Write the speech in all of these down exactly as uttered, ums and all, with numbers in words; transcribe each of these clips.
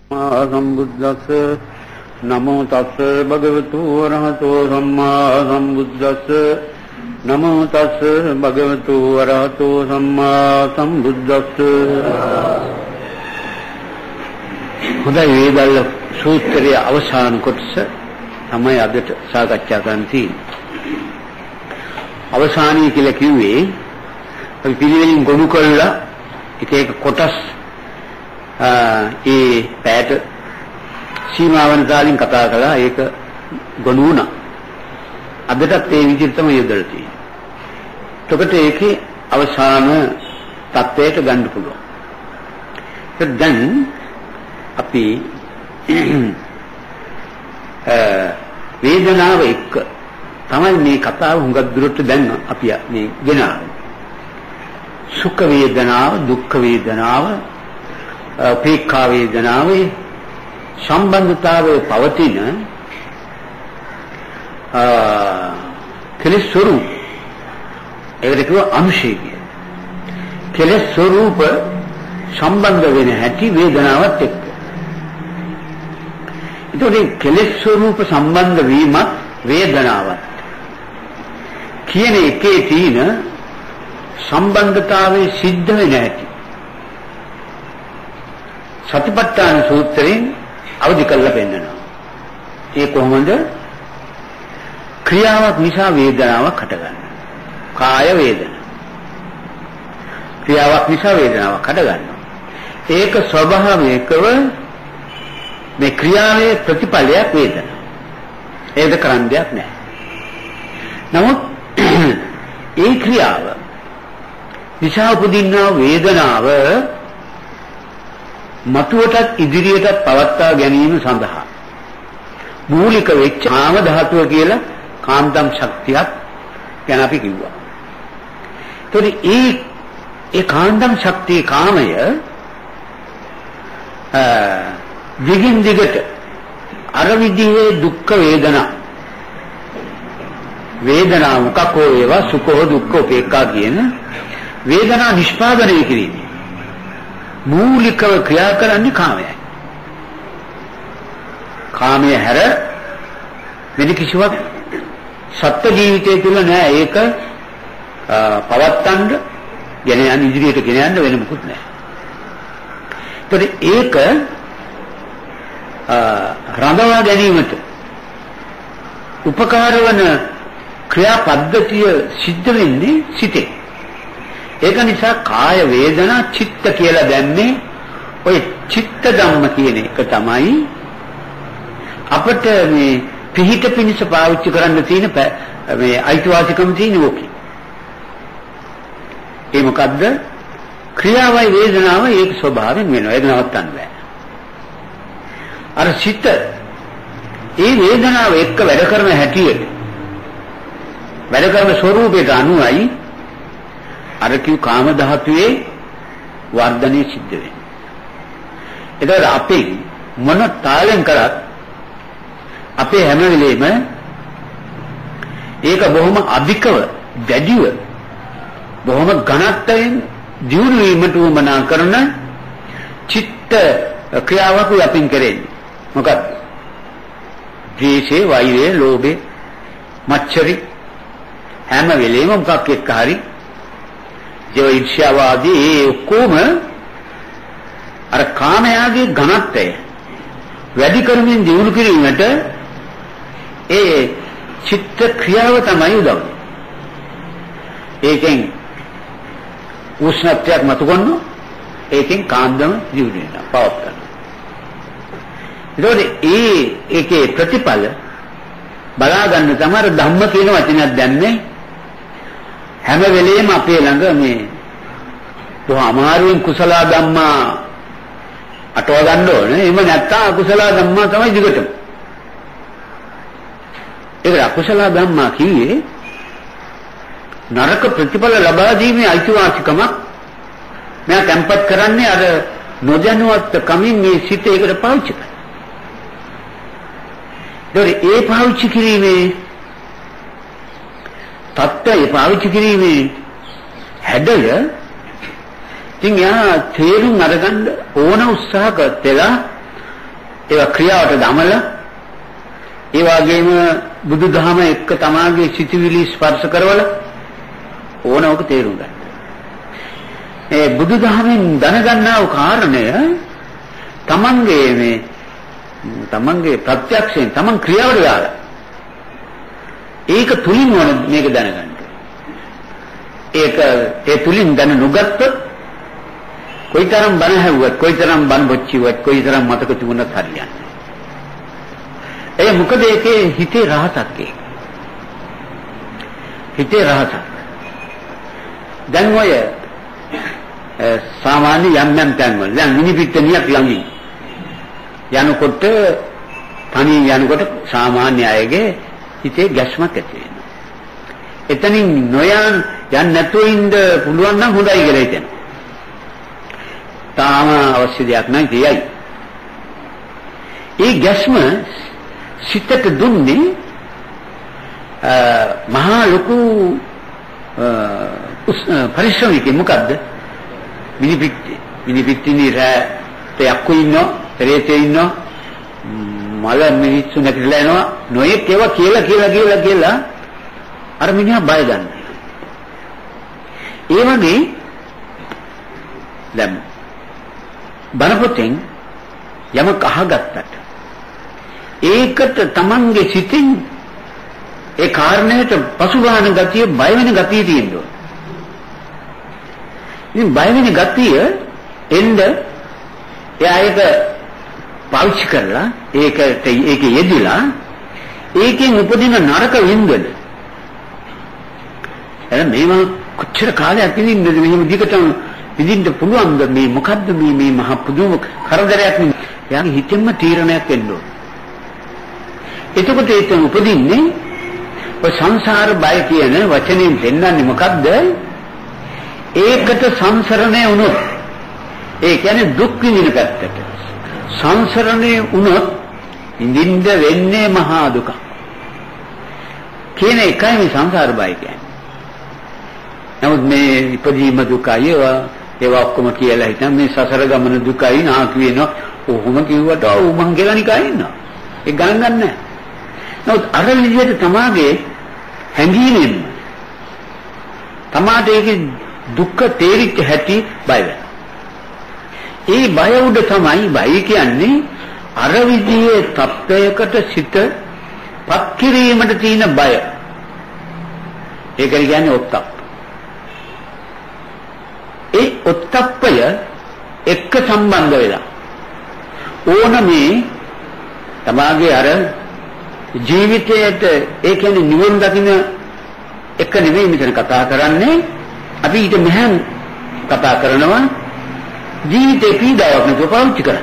සම්බුද්දස්ස නමෝ තස්ස භගවතු වරහතෝ සම්මා සම්බුද්දස්ස නමෝ තස්ස භගවතු වරහතෝ සම්මා සම්බුද්දස්ස. හොඳයි, වේදල්ල සූත්‍රයේ අවසාන කොටස තමයි අදට සාකච්ඡා කරන්න තියෙන්නේ. අවසානයේ කියලා කිව්වේ අපි පිළිවෙලින් ගොනු කළා එක එක කොටස් ඒ පැයට සීමාවන් දාලින් කතා කළා. ඒක ගොනු වුණා. අදටත් ඒ විදිහට තමයි යොදලා තියෙන්නේ. එතකොට ඒකේ අවසාන තත්ත්වයට ගන්න පුළුවන්. ඒක දැන් අපි වේදනාව එක්ක තමයි මේ කතාව හුඟක් දුරට දැන් අපි මේ ගෙනාවේ. සුඛ වේදනාව, දුක්ඛ වේදනාව, උපේක්ඛා වේදනාවේ සම්බන්ධතාවයේ පවතින කෙලෙස් ස්වરૂප, ඒකට කියව අංශය කියන. කෙලෙස් ස්වરૂප සම්බන්ධ වෙන හැටි වේදනාවත් එක්ක. ඒතකොට කෙලෙස් ස්වરૂප සම්බන්ධ වීමත් වේදනාවත් කියන එකේ තියෙන සම්බන්ධතාවයේ සිද්ධ වෙන හැටි සතිපට්ඨාන සූත්‍රයෙන් අවදි කරලා පෙන්නනවා. ඒ කොහොමද? ක්‍රියාවක් නිසා වේදනාවක් හටගන්නවා. කාය වේදනා. ක්‍රියාවක් නිසා වේදනාවක් හටගන්නවා. ඒක ස්වභාවයකව මේ ක්‍රියාවේ ප්‍රතිඵලයක් වේදනාව. ඒක කරන්න දෙයක් නැහැ. නමුත් ඒ ක්‍රියාව නිසා උපදින්නා වේදනාව මතුවටත් ඉදිරියටත් පවත්වා ගැනීම සඳහා මූලික වෙච්ච කාම ධාතුව කියලා කාන්තම් ශක්තියක් ගැන අපි කිව්වා. ඒතකොට ඒ ඒ කාන්තම් ශක්තිය කාමය දිගින් දිගට අර විදිහේ දුක්ඛ වේදනා වේදනා මොකක් හෝ ඒවා සුඛ හෝ දුක්ඛ උපේක්ඛා කියන වේදනා නිෂ්පාදනය කිරීම මූලිකව ක්‍රියා කරන්නේ කාමයයි. කාමය හැර වෙන කිසිවක් සත්ත්ව ජීවිතය තුළ නෑ. ඒක පවත්තන්න ගෙන යන ඉදිරියට ගෙන යන්න වෙන මොකුත් නෑ. ඒත් ඒක රඳවා ගැනීමට උපකාර වන ක්‍රියා පද්ධතිය සිද්ධ වෙන්නේ සිතේ. ඒක නිසා කාය වේදනා චිත්ත කියලා දැම්මේ ඔය චිත්ත ධම්ම කියන එක තමයි අපිට මේ පිහිට පිනිස පාවිච්චි කරන්න තියෙන මේ අයිතිවාසිකම් තියෙන ඕකේ. ඒ මොකද්ද? ක්‍රියාවයි වේදනාව ඒක ස්වභාවයෙන් වෙනවා. ඒක නවත්තන්න බෑ. අර චිත්ත ඒ වේදනාව එක්ක වැඩ කරන හැටියට වැඩ කරන ස්වરૂපයට අනුවයි අර කිව් කාම ධාතුවේ වර්ධනය සිද්ධ වෙන්නේ. ඒතකොට අපි මොන තාලෙන් කරත් අපේ හැම වෙලේම ඒක බොහොම අධිකව දැඩිව බොහොම ඝනත්වයෙන් දියුණු වීමට උවමනා කරන චිත්ත ක්‍රියාවක් අපින් කරන්නේ. මොකක්ද? ද්වේෂේ, වෛරේ, ලෝභේ, මච්චරි හැම වෙලේම මොකක් එක්ක හරි ඒ ඉච්ඡාවාදී ඔක්කොම අර කාමයාගේ ඝනත්වය වැඩි කරමින් දියුණු කිරීමට ඒ චිත්ත ක්‍රියාව තමයි උදව්. ඒකෙන් උෂ්ණත්වයක් මතු කරනවා. ඒකෙන් කාන්දම දියුණු වෙනවා, පවත් කරනවා. ඒකෝද ඒ ඒකේ ප්‍රතිඵල බලා ගන්න තමයි ධම්ම කියන වචනයක් දැන්නේ. හැම වෙලේම අපේ ළඟ මේ බොහොම අමාරුවෙන් කුසල ධම්මා අටව ගන්න ඕනේ. එහෙම නැත්නම් අකුසල ධම්මා තමයි දිගටම. ඒක අකුසල ධම්මා කියේ නරක ප්‍රතිඵල ලබා දීමේ අයිතිවාසිකමක් මෙයා තැම්පත් කරන්නේ අර නොදැනුවත් කමින් මේ සිත ඒකට පාවිච්චි කරනවා. ඒ පාවිච්චි කිරීමේ තත්ත්වය පාවිච්චි කිරීමේ හැඩය ඉතින් යා තේරුම් අරගන්න ඕන උත්සාහ කරලා ඒවා ක්‍රියාවට දමලා ඒ වගේම බුදුදහම එක්ක තමාගේ සිතුවිලි ස්පර්ශ කරවල ඕන ඔක තේරුම් ගන්න. ඒ බුදුදහමෙන් දැනගන්නා වූ කාරණය තමන්ගේ මේ තමන්ගේ ප්‍රත්‍යක්ෂයෙන් තමන් ක්‍රියාවට දාලා ඒක තුලින් ඕන මේක දැනගන්න. ඒක ඒ තුලින් දැන නොගත්තොත් කොයිතරම් බණ හැවුවත් කොයිතරම් බණ බොච්චිවත් කොයිතරම් මතක තිබුණත් හරියන්නේ නැහැ. ඒ මොකද ඒකේ හිතේ රහසක් ඒක. හිතේ රහසක්. දැන් ඔය සාමාන්‍ය යම් යම් තැන්වල දැන් මිනිපිට්ටනියක් ළඟින් යනකොට තනියෙන් යනකොට සාමාන්‍ය අයගේ හිතේ ගැස්මක් ඇති වෙනවා. එතනින් නොයන් යන්න නැතුව ඉන්න පුළුවන් නම් හොඳයි කියලා හිතෙනවා. තාම අවශ්‍ය දෙයක් නැහැ කියයි. ඒ ගැස්ම සිතට දුන්නේ මහා ලොකු පරිශ්‍රමිකේ මොකද්ද? මිනිපිට්ටි මිනිපිට්ටිනේ රැට යක්කු ඉන්නෝ පෙරේතේ ඉන්නෝ මල මිනිස්සු නැතිලා එනවා නොයෙක් ඒවා කියලා කියලා කියලා කියලා අර මිනිහා බය ගන්න. ඒ වගේ දැන් බණපොතෙන් යමක් අහගත්තට ඒකට තමන්ගේ සිතින් ඒ කාරණයට පසුබාහන ගතිය බය වෙන ගතිය තියෙනවා. ඉතින් බය වෙන ගතිය එන්න එයා ඒක පාවිච්චි කරලා ඒකට ඒකේ යෙදিলা ඒකෙන් උපදින නරක වින්දන එන මේව කොච්චර කාලයක් ඉඳින්නද මෙහෙම දිගටම ඉඳින්න පුළුවන්ද මේ මොකද්ද මේ මේ මහ පුදුම කරදරයක් නේ යාගේ හිතෙන්ම තීරණයක් වෙන්න ඕන. එතකොට ඒක උපදින්නේ ඔය සංසාර බය කියන වචنين දෙන්නන්නේ මොකද්ද? ඒකට සංසරණය වුණොත් ඒ කියන්නේ දුක් විඳින පැත්තට සංසරණය වුණොත් ඉඳින්න වෙන්නේ මහා දුක. කියන එකයි මේ සංසාර බය කියන්නේ. නමුත් මේ ඉපදීම දුකයි ඒවා ඔක්කොම කියලා හිටන් මේ සසර ගමන දුකයි නාකි වෙනවා. ඔහොම කිව්වට ආ උමන් කියලා නිකන් ඉන්නවා. ඒක ගණන් ගන්න නැහැ. නමුත් අර විදිහට තමාගේ හැඟීමෙන් තමාට ඒකේ දුක්ඛ තේරිච්ච හැටි බය වෙනවා. ඒ බය උඩ තමයි බය කියන්නේ අර විදිහේ තත්වයකට සිත පත් කිරීමට තියෙන බය. ඒක කියන්නේ ඔත්තප්ප. ඒ ඔත්තප්පය එක්ක සම්බන්ධ වෙලා ඕන මේ තමාගේ අර ජීවිතයට ඒ කියන්නේ නිවන් දකින්න එක නෙවෙයි මෙතන කතා කරන්නේ. අපි ඊට මෙහෙන් කතා කරනවා ජීවිතේ පීඩාවක් නැතුව පාවිච්චි කරන්න.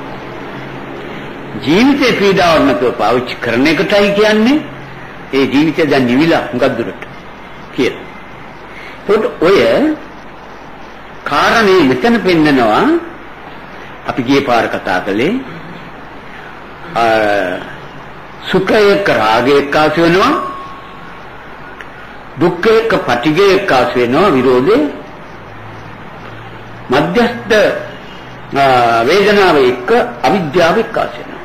ජීවිතේ පීඩාවක් නැතුව පාවිච්චි කරන එකටයි කියන්නේ ඒ ජීවිතය දැන් නිවිලා හුඟක් දුරට කියලා. ඒකට ඔය කාරණේ මෙතන පෙන්නනවා අපි ගියේ පාර කතා කළේ සුඛයක රාගයක ආස වෙනවා දුක්ඛයක පටිඝයක ආස වෙනවා විරෝධේ මධ්‍යස්ථ වේදනාව එක්ක අවිද්‍යාව එක්ක ආස වෙනවා.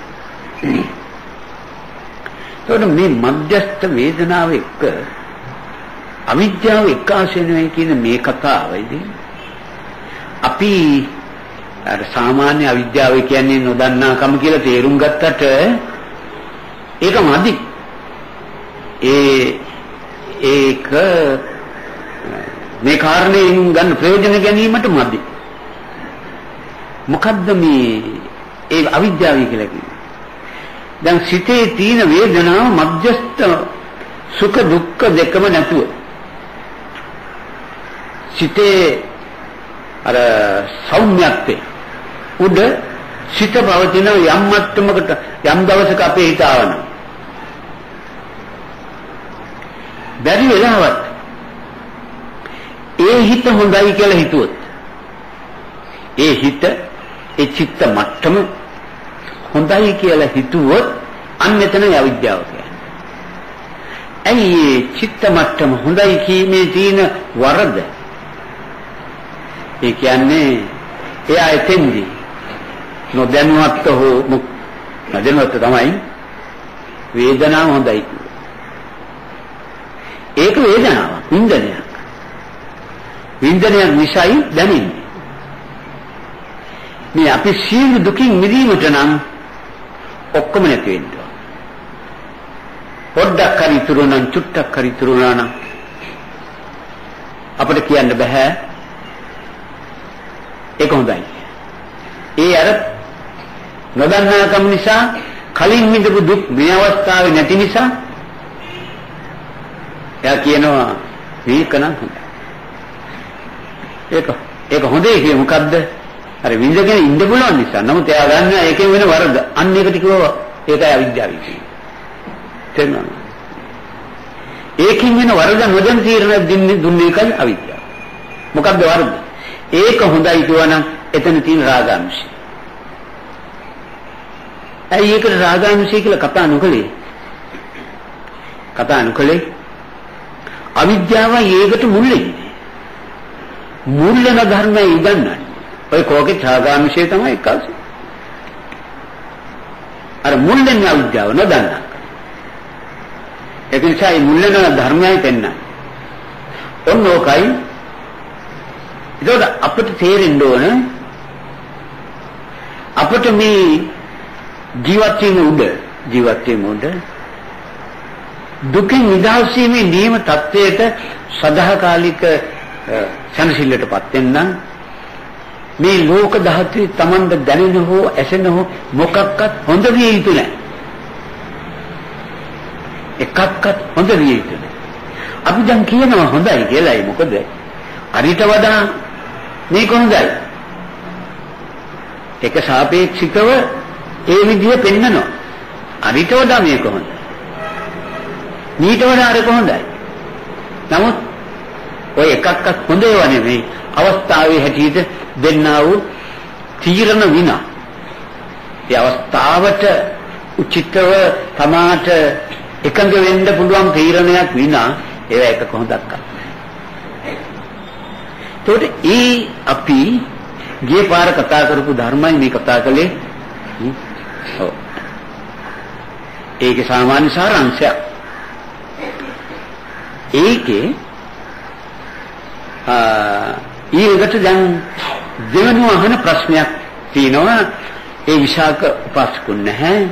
එතකොට මේ මධ්‍යස්ථ වේදනාව එක්ක අවිද්‍යාව එක්ක ආස වෙනවා කියන මේ කතාවයිදී අපි අර සාමාන්‍ය අවිද්‍යාව කියන්නේ නොදන්නාකම කියලා තේරුම් ගත්තට ඒක මදි. ඒ ඒක මේ කාරණයෙන් ගන්න ප්‍රයෝජන ගැනීමට මදි. මොකද්ද මේ ඒ අවිද්‍යාව කියලා කියන්නේ? දැන් සිතේ තියෙන වේදනාව මධ්‍යස්ථ සුඛ දුක්ඛ දෙකම නැතුව සිතේ අර සෞම්‍යත්වයේ උඩ සිත පවතින යම් මට්ටමකට යම් දවසක අපේ හිත ආවනම් බැරි වෙලාවත් ඒ හිත හොඳයි කියලා හිතුවොත් ඒ හිත ඒ චිත්ත මට්ටම හොඳයි කියලා හිතුවොත් අන්න එතනයි අවිද්‍යාව කියන්නේ. ඇයි චිත්ත මට්ටම හොඳයි කීමේ තියෙන වරද? ඒ කියන්නේ එයා එතෙන්දී නොදැනුවත් හෝ නොදැනුවත් තමයි වේදනාව හොඳයි. ඒක වේදනාවක්, වින්දනයක්. වින්දනයක් නිසායි දැනෙන්නේ. මේ අපි සියලු දුකින් මිදීමට නම් ඔක්කොම නැති වෙන්න ඕන. පොඩ්ඩක් හරි ඉතුරු නම්, චුට්ටක් හරි ඉතුරු නම් අපිට කියන්න බෑ ඒක හොඳයි. ඒ අර නොදන්නාකම නිසා, කලින් විඳපු දුක් මේ අවස්ථාවේ නැති නිසා එයා කියනවා මේක නම් හොඳයි. ඒක ඒක හොඳයි කියේ මොකද්ද? අර විඳගෙන ඉන්න පුළුවන් නිසා. නමුත් එයා ගන්න ඒකෙන් වෙන වරද. අන්න ඒකට කිව්වා ඒකයි අවිද්‍යාව කියන්නේ. තේරුණාද? ඒකෙන් වෙන වරද නොදැන තීරණ දෙන්නේ දුන්නේ එකයි අවිද්‍යාව. මොකද්ද වරද? ඒක හොඳයි කියවනම් එතන තියෙන රාගාංශය. ඇයි ඒකට රාගාංශය කියලා කතා නොකලේ? කතා නොකලේ අවිද්‍යාවයි ඒකට මුල් වෙන්නේ. මුල් වෙන ධර්මය ඉදන්නන්නේ. ඔය කෝකේ රාගාංශය තමයි එකල්සේ. අර මුල් වෙන අවිද්‍යාව නොදන්නා. ඒක නිසා මේ මුල් වෙන ධර්මයයි පෙන්නන්නේ. ඔන්න ඕකයි. ඒක අපිට තේරෙන්න ඕන අපිට මේ ජීවත් වෙන උඩ ජීවත් වෙන උඩ දුකින් නිදහස් වීමේ නියම தത്വයට සදාකාලික සනසිල්ලටපත් වෙන්න මේ ලෝක ධාතුවේ Tamanda දැනෙන හෝ ඇසෙන හෝ මොකක්වත් හොඳ විය යුතු නැහැ. එකක්වත් හොඳ විය යුතු නැහැ. අපි දැන් කියනවා හොඳයි කියලායි. මොකද අරිට වඩා මේක හොඳයි. ඒක සාපේක්ෂිකව ඒ විදිහ පෙන්නනවා. අරිට වඩා මේක හොඳයි. ඊට වඩා අරක හොඳයි. නමුත් ඔය එකක්වත් හොඳ ඒවා නෙමෙයි. අවස්ථාවේ හැටියට දෙන්නා වූ තීරණ විනා. ඒ අවස්ථාවට උචිතව තමාට එකඟ වෙන්න පුළුවන් තීරණයක් විනා ඒවා එකක හොඳක් නැහැ. ඒකට ඒ අපි ගිය පාර කතා කරපු ධර්මයි මේ කතා කළේ. ඔව්. ඒකේ සාමාන්‍ය සාරාංශය. ඒකේ ආ ඊළඟට දැන් දෙවනුව අහන ප්‍රශ්නයක් තියෙනවා. ඒ විශාක උපාසකුන් නැහැ.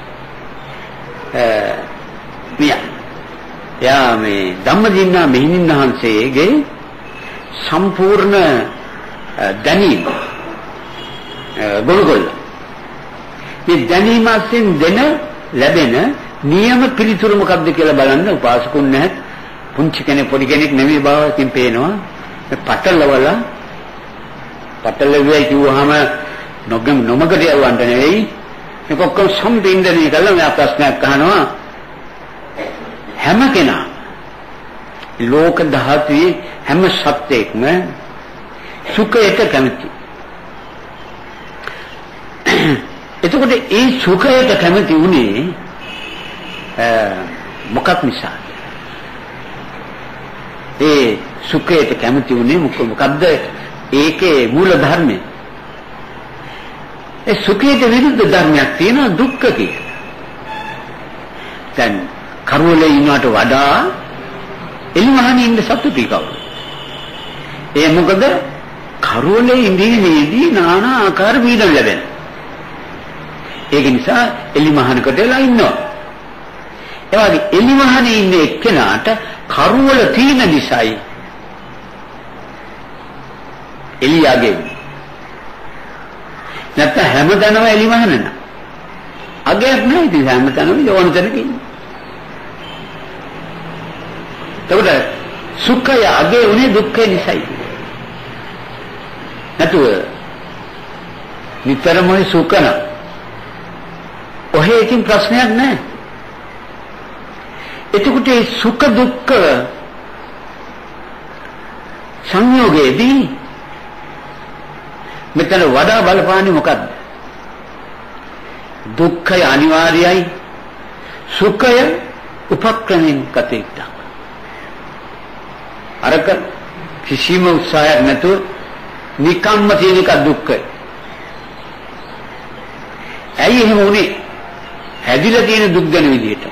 මියා යා මේ ධම්මදින්නා මෙහිණින් වහන්සේගේ සම්පූර්ණ දැනීම ගොනුගොල්ල මේ දැනීමෙන් දෙන ලැබෙන නියම පිළිතුරු මොකක්ද කියලා බලන්න උපාසකුන් නැහැ. පුංචි කෙනෙක් පොඩි කෙනෙක් නෙමෙයි බවකින් පේනවා. මේ පටලවල පටලවෙයි කිව්වහම නොගම නොමගට යවන්න නෙවෙයි. මේක ඔක්කොම සම්බින්දනය කරලා මම ප්‍රශ්නයක් අහනවා. හැම කෙනා ලෝක ධාතුවේ හැම සත්‍යයක්ම සුඛයට කැමති. එතකොට ඒ සුඛයට කැමති උනේ මොකක් නිසා? ඒ සුඛයට කැමති උනේ මොකක්ද? ඒකේ මූල ධර්මය. ඒ සුඛයට විරුද්ධ ධර්මයක් තියෙනවා දුක්ඛ කියලා. දැන් කරුවලේ ඉන්නවට වඩා එළිමහනේ ඉන්න සතුටුයි කවුරු? ඒ මොකද කරුවලේ ඉඳීමේදී নানা ආකාර වීදම් ලැබෙන. ඒක නිසා එළිමහනකට වෙලා ඉන්නවා. ඒ වගේ එළිමහනේ ඉන්න එක්කෙනාට කරුවල තියෙන නිසායි එළියගේ. නැත්නම් හැමදැනම එළිමහන නෑ. අගයක් නෑ ඉතින් හැමතැනම යෝන තැනක ඉන්නේ. ඒකට සුඛය අගේ උනේ දුක්ඛය නිසායි. නැතුව නිතරම සුඛන ඔහේ ඉතින් ප්‍රශ්නයක් නෑ. එතකොට මේ සුඛ දුක්ඛ සංයෝගයේදී මෙතන වඩා බලපාන්නේ මොකද්ද? දුක්ඛය අනිවාර්යයි, සුඛය උපක්‍රමෙන් කටයුත්ත. අරක කිසිම උත්සාහයක් නැතුව නිකම්ම තියෙන එක දුක්ඛය. ඇයි එහෙම වුනේ? හැදිලා තියෙන දුක් දෙන විදිහට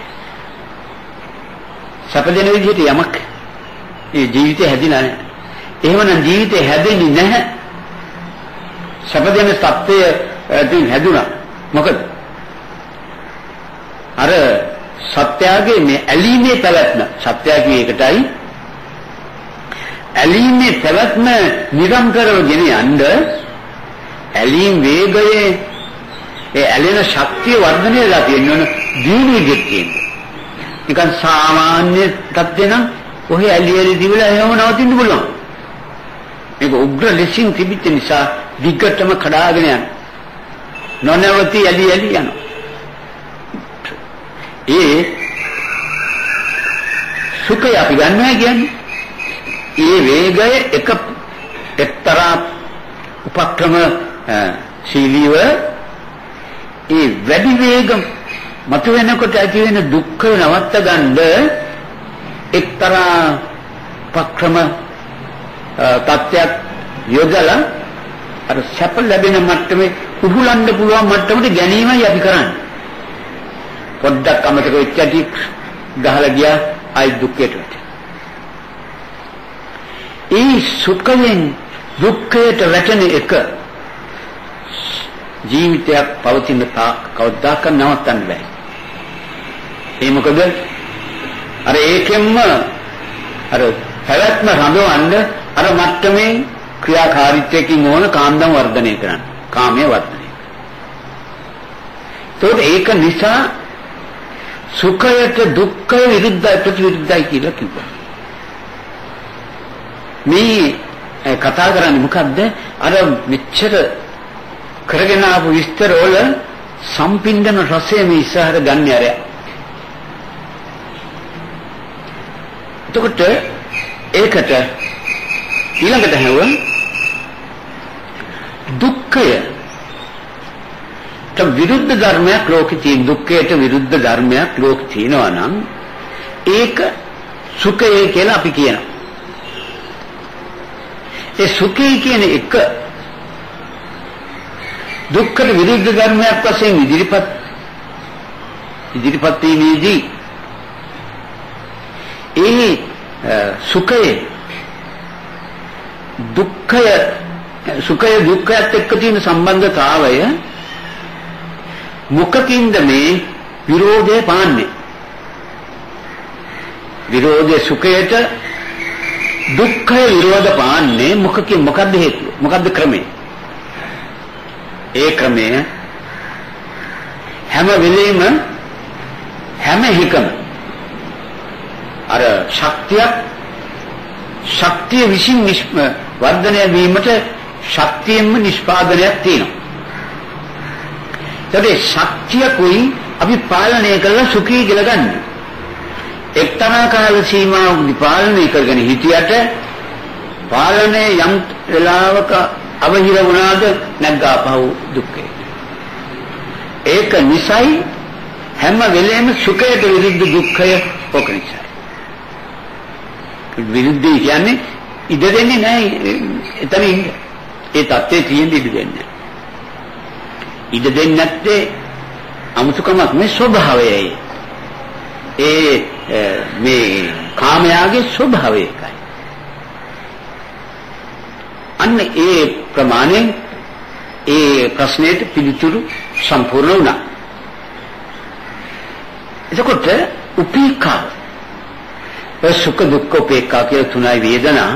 සැප දෙන විදිහට යමක් මේ ජීවිතය හැදිලා නැහැ. එහෙමනම් ජීවිතය හැදෙන්නේ නැහැ. සැප දෙන තත්ත්වය තින් හැදුනා. මොකද අර සත්‍යයේ මේ ඇලීමේ පැවැත්ම සත්‍යයේ එකටයි ඇලීමේ පැවැත්ම නිරන්තරව ගෙන යන්න ඇලීම් වේගයේ ඒ ඇලෙන ශක්තිය වර්ධනය වෙලා තියෙනවනේ දියුණු විදිහට තියෙනවා. නිකන් සාමාන්‍ය තත්ත්වේ නම් ඔහේ ඇලි ඇලි දිවිලා එහෙම නවතින්න පුළුවන්. මේක උග්‍ර ලෙසින් තිබිච්ච නිසා දිගටම කඩාගෙන යන නොනවති ඇලි ඇලි යනවා. ඒ සුඛය අපි ගන්නවා කියන්නේ ඒ වේගය එක එක්තරා උපක්‍රම ශීලීව ඒ වැඩි වේග මත වෙනකොට ඇති වෙන දුක්ඛ නවත්ත ගන්න එක්තරා උපක්‍රම තත්ත්වයක් යොදලා අර සැප ලැබෙන මට්ටමේ උහුලන්න පුළුවන් මට්ටමට ගැනීමයි අපි කරන්නේ. පොඩ්ඩක් අමතක වෙච්ච ඇටි ගහලා ගියා ආයි දුක්ඛයට වැටෙනවා. ඒ සුඛයෙන් දුක්ඛයට වැටෙන එක ජීවිතයක් පවතින තාක් කවදාක නවත්තන්න බෑ. ඒ මොකද අර ඒකෙන්ම අර පැවැත්ම රඳවන්න අර මට්ටමේ ක්‍රියාකාරීත්වයකින් ඕන කාන්දම් වර්ධනය කරන්න. කාමයේ වර්ධනය. ඒත් ඒක නිසා සුඛයට දුක්ඛය විරුද්ධයි ප්‍රතිවිරුද්ධයි කියලා කිව්වා. මේ කතා කරන්නේ මොකද්ද? අර මෙච්චර කරගෙන ආපු විස්තර වල සම්පින්දන රසය මේ ඉස්සරහට ගන්න ඇරය. එතකොට ඒකට ඊළඟට හැව දුක්ඛය ට විරුද්ධ ධර්මයක් ලෝකේ තියෙන දුක්ඛයට විරුද්ධ ධර්මයක් ලෝකේ තියෙනවා නම් ඒක සුඛය කියලා අපි කියනවා. ඒ සුඛය කියන එක දුක්ඛට විරුද්ධ ධර්මයක් වශයෙන් ඉදිරිපත් ඉදිරිපත් වීමේදී ඒ සුඛය දුක්ඛය සුඛය දුක්ඛයත් එක්ක තියෙන සම්බන්ධතාවය මොකකින්ද මේ විරෝධය පාන්නේ? විරෝධය සුඛයට දුක්ඛය විරෝධ පාන්නේ මොකකින්? මොකද්ද හේතුව? මොකද්ද ක්‍රමය? ඒ ක්‍රමය හැම වෙලෙම හැම හිකම අර ශක්තියක් ශක්තිය විසින් වර්ධනය වීමට ශක්තියෙන්ම නිෂ්පාදනයක් තියෙනවා. ඒකේ ශක්තියකුයි අපි පාලනය කරලා සුඛී කියලා ගන්න. එක්තරා කාල සීමාවක් පාලනය කරගෙන හිටියට පාලනය යම් වෙලාවක අවහිර වුණාද නැග්ගාපහුව දුක්ඛය. ඒක නිසයි හැම වෙලෙම සුඛයට විරුද්ධ දුක්ඛය ඕක නිසයි. විරුද්ධයි කියන්නේ ඉඩ දෙන්නේ නැහැ එතන ඉන්න. ඒ தත්ත්වයේ තියෙන ඉඩ දෙන්නේ. ඉඩ දෙන්නේ නැත්තේ අමුතුකමක් නෙවෙයි ස්වභාවයයි. ඒ මේ කාමයාගේ ස්වභාවය එකයි. අන්න ඒ ප්‍රමාණයෙන් ඒ ප්‍රශ්නෙට පිළිතුරු සම්පූර්ණ වුණා. එතකොට උපේක්ඛා සුඛ දුක්ඛ උපේක්ඛා කියලා තුනයි වේදනා.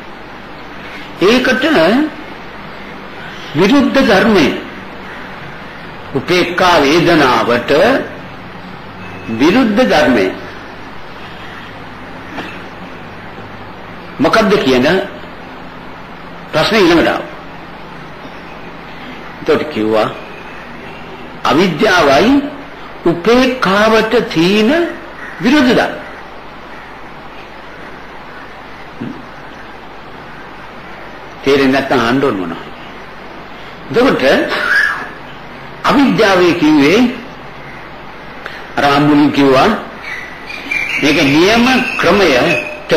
ඒකට විරුද්ධ ධර්මයේ උපේක්ඛා වේදනාවට විරුද්ධ ධර්මයේ මොකද්ද කියන ප්‍රශ්නේ ඊළඟට ආවා. ඒකට කිව්වා අවිද්‍යාවයි උපේක්ඛාවට තියෙන විරුද්ධ ධර්ම. තේරෙන්නේ නැත්නම් අහන්න ඕන මොනවා. එතකොට අවිද්‍යාවේ කිව්වේ රාමුනි කිව්වා මේක නියම ක්‍රමයට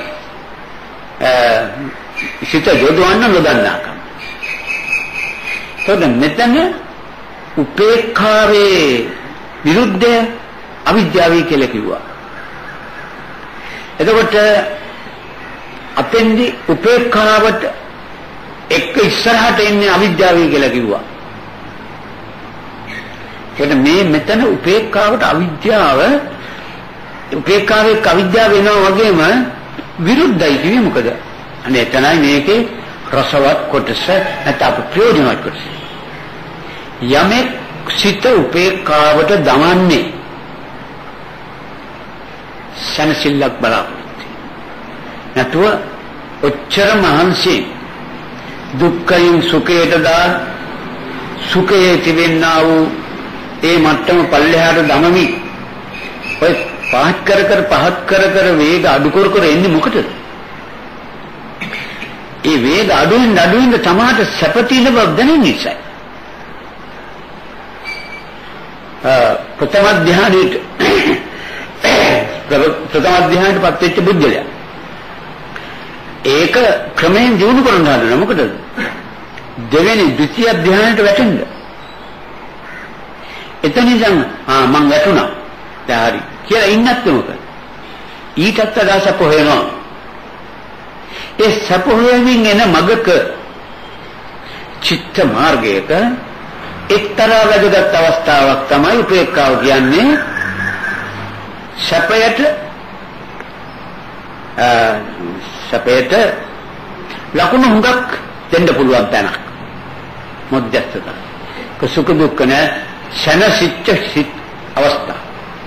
සිත යොදවන්න නොදන්නාකම. එතකොට මෙතන උපේක්ඛාවේ විරුද්ධය අවිද්‍යාවයි කියලා කිව්වා. එතකොට අතෙන්දි උපේක්ඛාවට එක්ක ඉස්සරහට එන්නේ අවිද්‍යාවයි කියලා කිව්වා. ඒකට මේ මෙතන උපේක්ඛාවට අවිද්‍යාව උපේක්ඛාවේ අවිද්‍යාව වෙනවා වගේම විරුද්ධයි කිව්වේ මොකද? අනේ එතනයි මේකේ රසවත් කොටස නැත්නම් ප්‍රයෝජනවත් කොටස. යමෙක් සිත උපේක්ඛාවට දමන්නේ සනසිල්ලක් බලාපොරොත්තු නැතුව ඔච්චර මහන්සි දුක්ඛයෙන් සුඛයට දා සුඛයේ තිබෙනා වූ ඒ මට්ටම පල්ලෙහාට දමමි ඔය පහත් කර කර පහත් කර කර වේග අඩු කර කර එන්නේ මොකටද? ඒ වේග අඩුවෙන් අඩුවෙන් තමාට සැපතින බව දැනෙන නිසා. ප්‍රථම ධ්‍යානෙට ප්‍රථම ධ්‍යානෙට පත් වෙච්ච බුද්ධලයා ඒක ක්‍රමයෙන් දිනු කරන්න හදනවා. මොකටද? දෙවෙනි ද්විතීය ධ්‍යානෙට වැටෙන්න. එතන ඉඳන් ආ මං වැටුණා. දැන් හරි කියලා ඉන්නත් මොකද? ඊටත් වඩා සප හොයනවා. ඒ සප හොයමින් එන මගක චිත්ත මාර්ගයක එක්තරා වැදගත් අවස්ථාවක් තමයි උපේක්ඛාව කියන්නේ. සපයට සපයට ලකුණු හුඟක් දෙන්න පුළුවන් තැනක්. මොද්දස්තක සුඛ දුක්ඛ නැ සනසිච්ච සිත් අවස්ථා.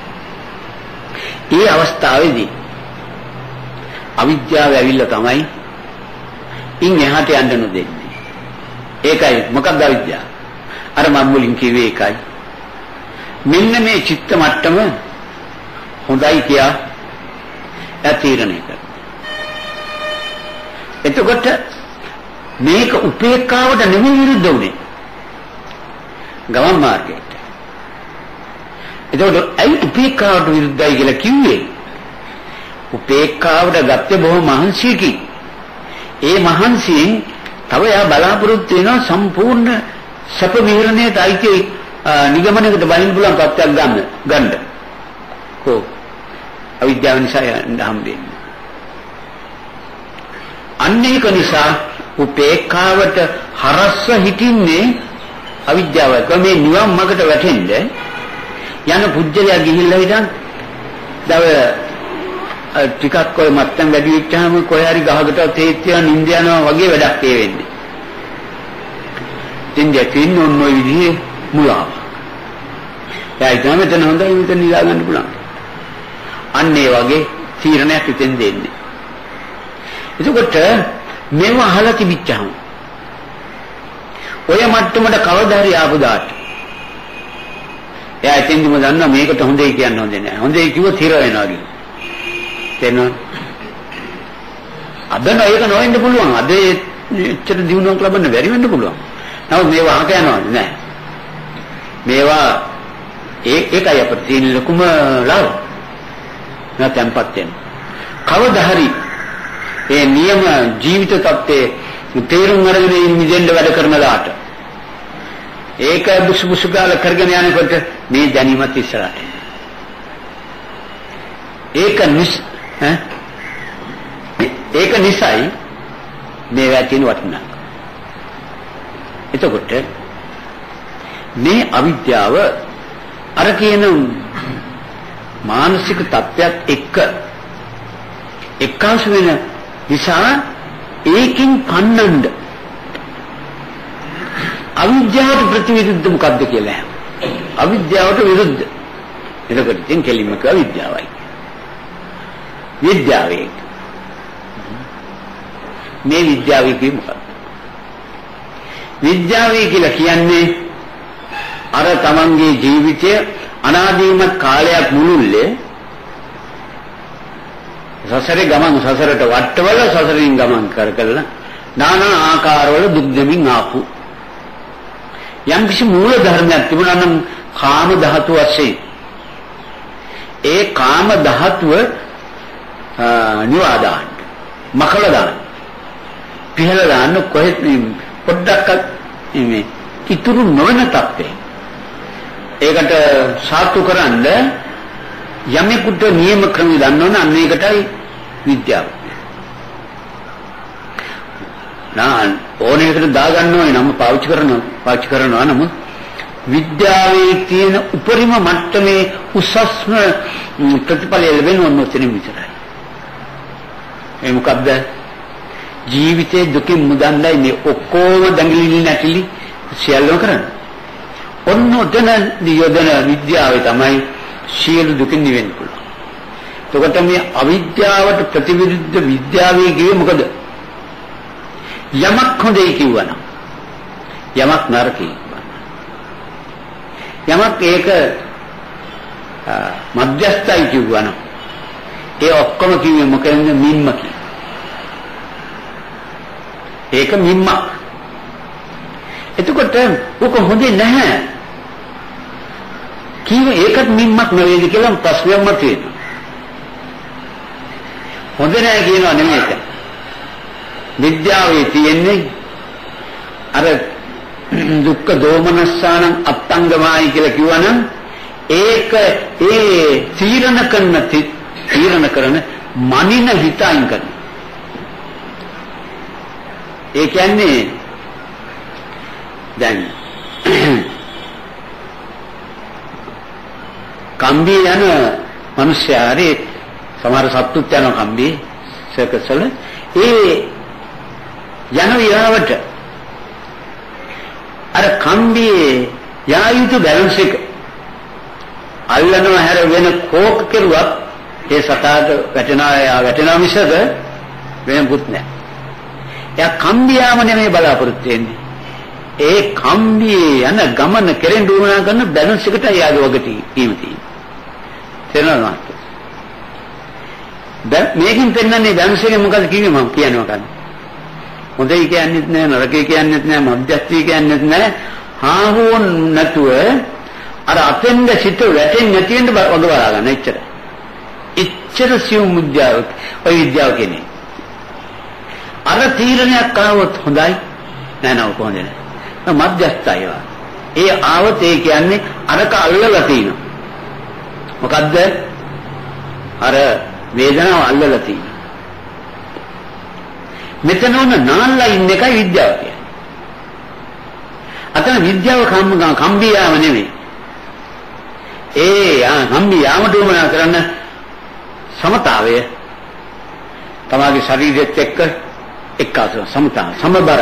ඒ අවස්ථාවේදී අවිද්‍යාව ඇවිල්ලා තමයි ඉන් එහාට යන්න නොදෙන්නේ. ඒකයි මොකක්ද අවිද්‍යාව? අර මම මුලින් කිව්වේ ඒකයි. මෙන්න මේ චිත්ත මට්ටම හොඳයි කියා ඇතීරණය කර. එතකොට මේක උපේක්ඛාවට නෙමෙයි විරුද්ධ උනේ. ගමන් මාර්ගයට. එතකොට අයි උපේක්ඛාවට විරුද්ධයි කියලා කිව්වේ. උපේක්ඛාවට ගත්තේ බොහොම මහන්සියකින්. ඒ මහන්සියෙන් තව යා බලාපොරොත්තු වෙනවා සම්පූර්ණ සැප විහරණයට අයිති නිගමනයකට බලින් පුළුවන් තත්ත්වයක් ගන්න ගන්න. කො අවිද්‍යාව නිසා හම්බෙන්නේ. අන්න ඒක නිසා උපේක්ඛාවට හරස්ව හිටින්නේ අවිද්‍යාවයි. මේ නිවන් මාර්ගට වැටෙන්න යන පුජ්‍යලයා ගිහිල්ලා ඉඳන් දව ටිකක් කොයි මත්තන් වැඩි වෙච්චාම කොයි හරි ගහකට තේත්තිය නිින්ද යනවා වගේ වැඩක් ඒ වෙන්නේ. ඉතින් දෙකින් ඔන්න ඔය විදිහේ මුලාව. එයා හිතන මෙතන හොඳයි මෙතන නිදා ගන්න පුළුවන්. අන්න ඒ වගේ තීරණයක් හිතෙන් දෙන්නේ. එතකොට මේව අහලා තිබිච්චාම ඔය මට්ටමට කවදා හරි ආපු දාට එයා ඉතින්දිම දන්නා මේකට හොඳයි කියන්න හොඳ නෑ. හොඳයි කිව්ව තිර වෙනවා කියන. තේරෙනවද? අද නේක නොවෙන්න පුළුවන්. අද එච්චර දිනුවක් ලබන්න බැරි වෙන්න පුළුවන්. නමුත් මේවා අහක යනවද නෑ. මේවා ඒ ඒකයි අපිට තියෙන ලොකුම ලාභ. නැත්නම්පත් වෙන. කවදා හරි ඒ නියම ජීවිත තත්ත්වයේ තේරුම් අරගෙන මිදෙන්න වැඩ කරන දාට ඒක බුසු බුසු ගාලා කරගෙන යනකොට මේ දැනීමත් ඉස්සරහට ඒක නිස් ඈ ඒක නිසයි මේ වැටින වටිනා. එතකොට මේ අවිද්‍යාව අර කියන මානසික තත්ත්වයක් එක්ක එක්කාසු වෙන නිසා ඒකින් පන්නන්න අවිද්‍යාවට ප්‍රතිවිරුද්ධ මොකද්ද කියලා. අවිද්‍යාවට විරුද්ධ. එතකොට ඉතින් කෙලින්ම කව විද්‍යාවයි. විද්‍යාවේ මේ විද්‍යාවේ කිය මොකක්ද? විද්‍යාවේ කියලා කියන්නේ අර තමන්ගේ ජීවිතය අනාදීමත් කාලයක් මුළුල්ලේ සසරේ ගමන් සසරට වටවල සසරින් ගමන් කර කරලා নানা ආකාරවල දුක් දෙමින් ආපු යම් කිසි මූල ධර්මයක් තිබුණා නම් කාම ධාතු වශයෙන් ඒ කාම ධාතුව නිවාදාන මකල දාන පිහල දාන්න කොහෙත් පොඩ්ඩක්වත් මේ ඉතුරු නොවන තත්ත්වේ ඒකට සාතු කරන්න යමෙකුට නියම ක්‍රම දන්නවනම් අන්න ඒකටයි විද්‍යාව. නා ඕනෙකට දාගන්න ඕනේ නම් පාවිච්චි කරනවා පාවිච්චි කරනවා නමුත් විද්‍යාවේ තියෙන උපරිම මට්ටමේ උසස්ම ප්‍රතිඵලය ලැබෙන ඕන ඔතනින් විතරයි. ඒ මොකද්ද? ජීවිතේ දුකින් මුදන්නයි මේ ඔක්කොම දඟලිලි නැතිලි සියල්ලම කරන්නේ. ඔන්න ඔතන යොදන විද්‍යාවේ තමයි සියලු දුකින් නිවෙන්න පුළුවන්. එතකොට මේ අවිද්‍යාවට ප්‍රතිවිරුද්ධ විද්‍යාවේ කියේ මොකද? යමක් හොඳයි කිව්වනම් යමක් නරකයි. යමක් ඒක මධ්‍යස්ථයි කිව්වනම් ඒ ඔක්කොම කිව්වේ මොකෙන්ද? මිම්ම කිය. ඒක මිම්ම. එතකොට ඔක හොඳේ නැහැ. කිව්ව ඒකත් මිම්මක් නෙවෙයිද කියලා ප්‍රශ්නයක් මතුවෙනවා. හොඳ නැහැ කියනවා නෙමෙයි ඒක. විද්‍යාවේ තියෙන්නේ අර දුක්ඛ දෝමනස්සාන අත්තංගමයි කියලා කිව්වනම් ඒක ඒ තීරණ කරන තීරණ කරන මනින හිතයින් කරන. ඒ කියන්නේ දැන් කම්බි යන මිනිස්යාරේ සමහර සත්තුත් යන කම්බි සර්කස් වල ඒ යන විරාවට අර කම්බියේ යා යුතු බැලන්ස් එක අල්ලනවා හැර වෙන කෝක කෙරුවක් ඒ සතාට වැටෙනවා යා වැටෙනවා මිසක වෙන පුත් නැහැ. එයා කම්බියාම නෙමෙයි බලාපොරොත්තු වෙන්නේ. ඒ කම්බියේ යන ගමන කෙරෙන් දුවනා කරන බැලන්ස් එකට යාගේ වගටි කීමති. තේරෙනවද? දැන් මේකෙන් පෙන්නන්නේ බැලන්ස් එකේ මොකද කිව්වේ මම කියන්නේ මොකක්ද? හොඳයි කියන්නේත් නෑ නරකයි කියන්නේත් නෑ මධ්‍යස්ථී කියන්නේත් නෑ හාහුවොන් නැතුව අර අතෙන්ද සිට වැටෙන්නේ නැති වෙන්න වග බලා ගන්න එච්චර. එච්චර සියුම් විද්‍යාව ඔය විද්‍යාව කියන්නේ. අර තීරණයක් ආවොත් හොඳයි නෑ නෝ කොහොමද නෑ මධ්‍යස්ථය. ඒ ආවොත් ඒ කියන්නේ අරක අල්ලලා තියෙනවා. මොකද්ද? අර වේදනාව අල්ලලා තියෙනවා. මෙතන උන නාල්ලා ඉන්න එකයි විද්‍යාව කියන්නේ. අතන විද්‍යාව කම්බියාව නෙමෙයි. ඒ ආ කම්බියාවට උමනා කරන්න සමතාවය තමගේ ශරීරෙත් එක්ක එක්කාසු සමතාව සමබර.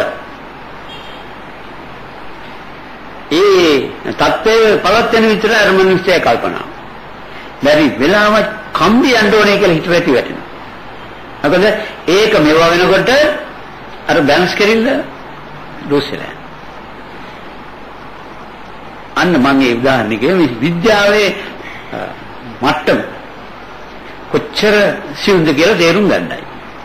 ඒ තත්ත්වයේ පවත්වන විතර අර මිනිස්සය කල්පනා. බැරි වෙලාවත් කම්බියන්න ඕනේ කියලා හිත වැටි වැටෙනවා. මොකද ඒක මෙව වෙනකොට අර බැලන්ස් කෙරිල්ල දොස්සලා. අන්න මම ඒ උදාහරණෙක මේ විද්‍යාවේ මට්ටම කොච්චර සියුම්ද කියලා තේරුම් ගන්නයි.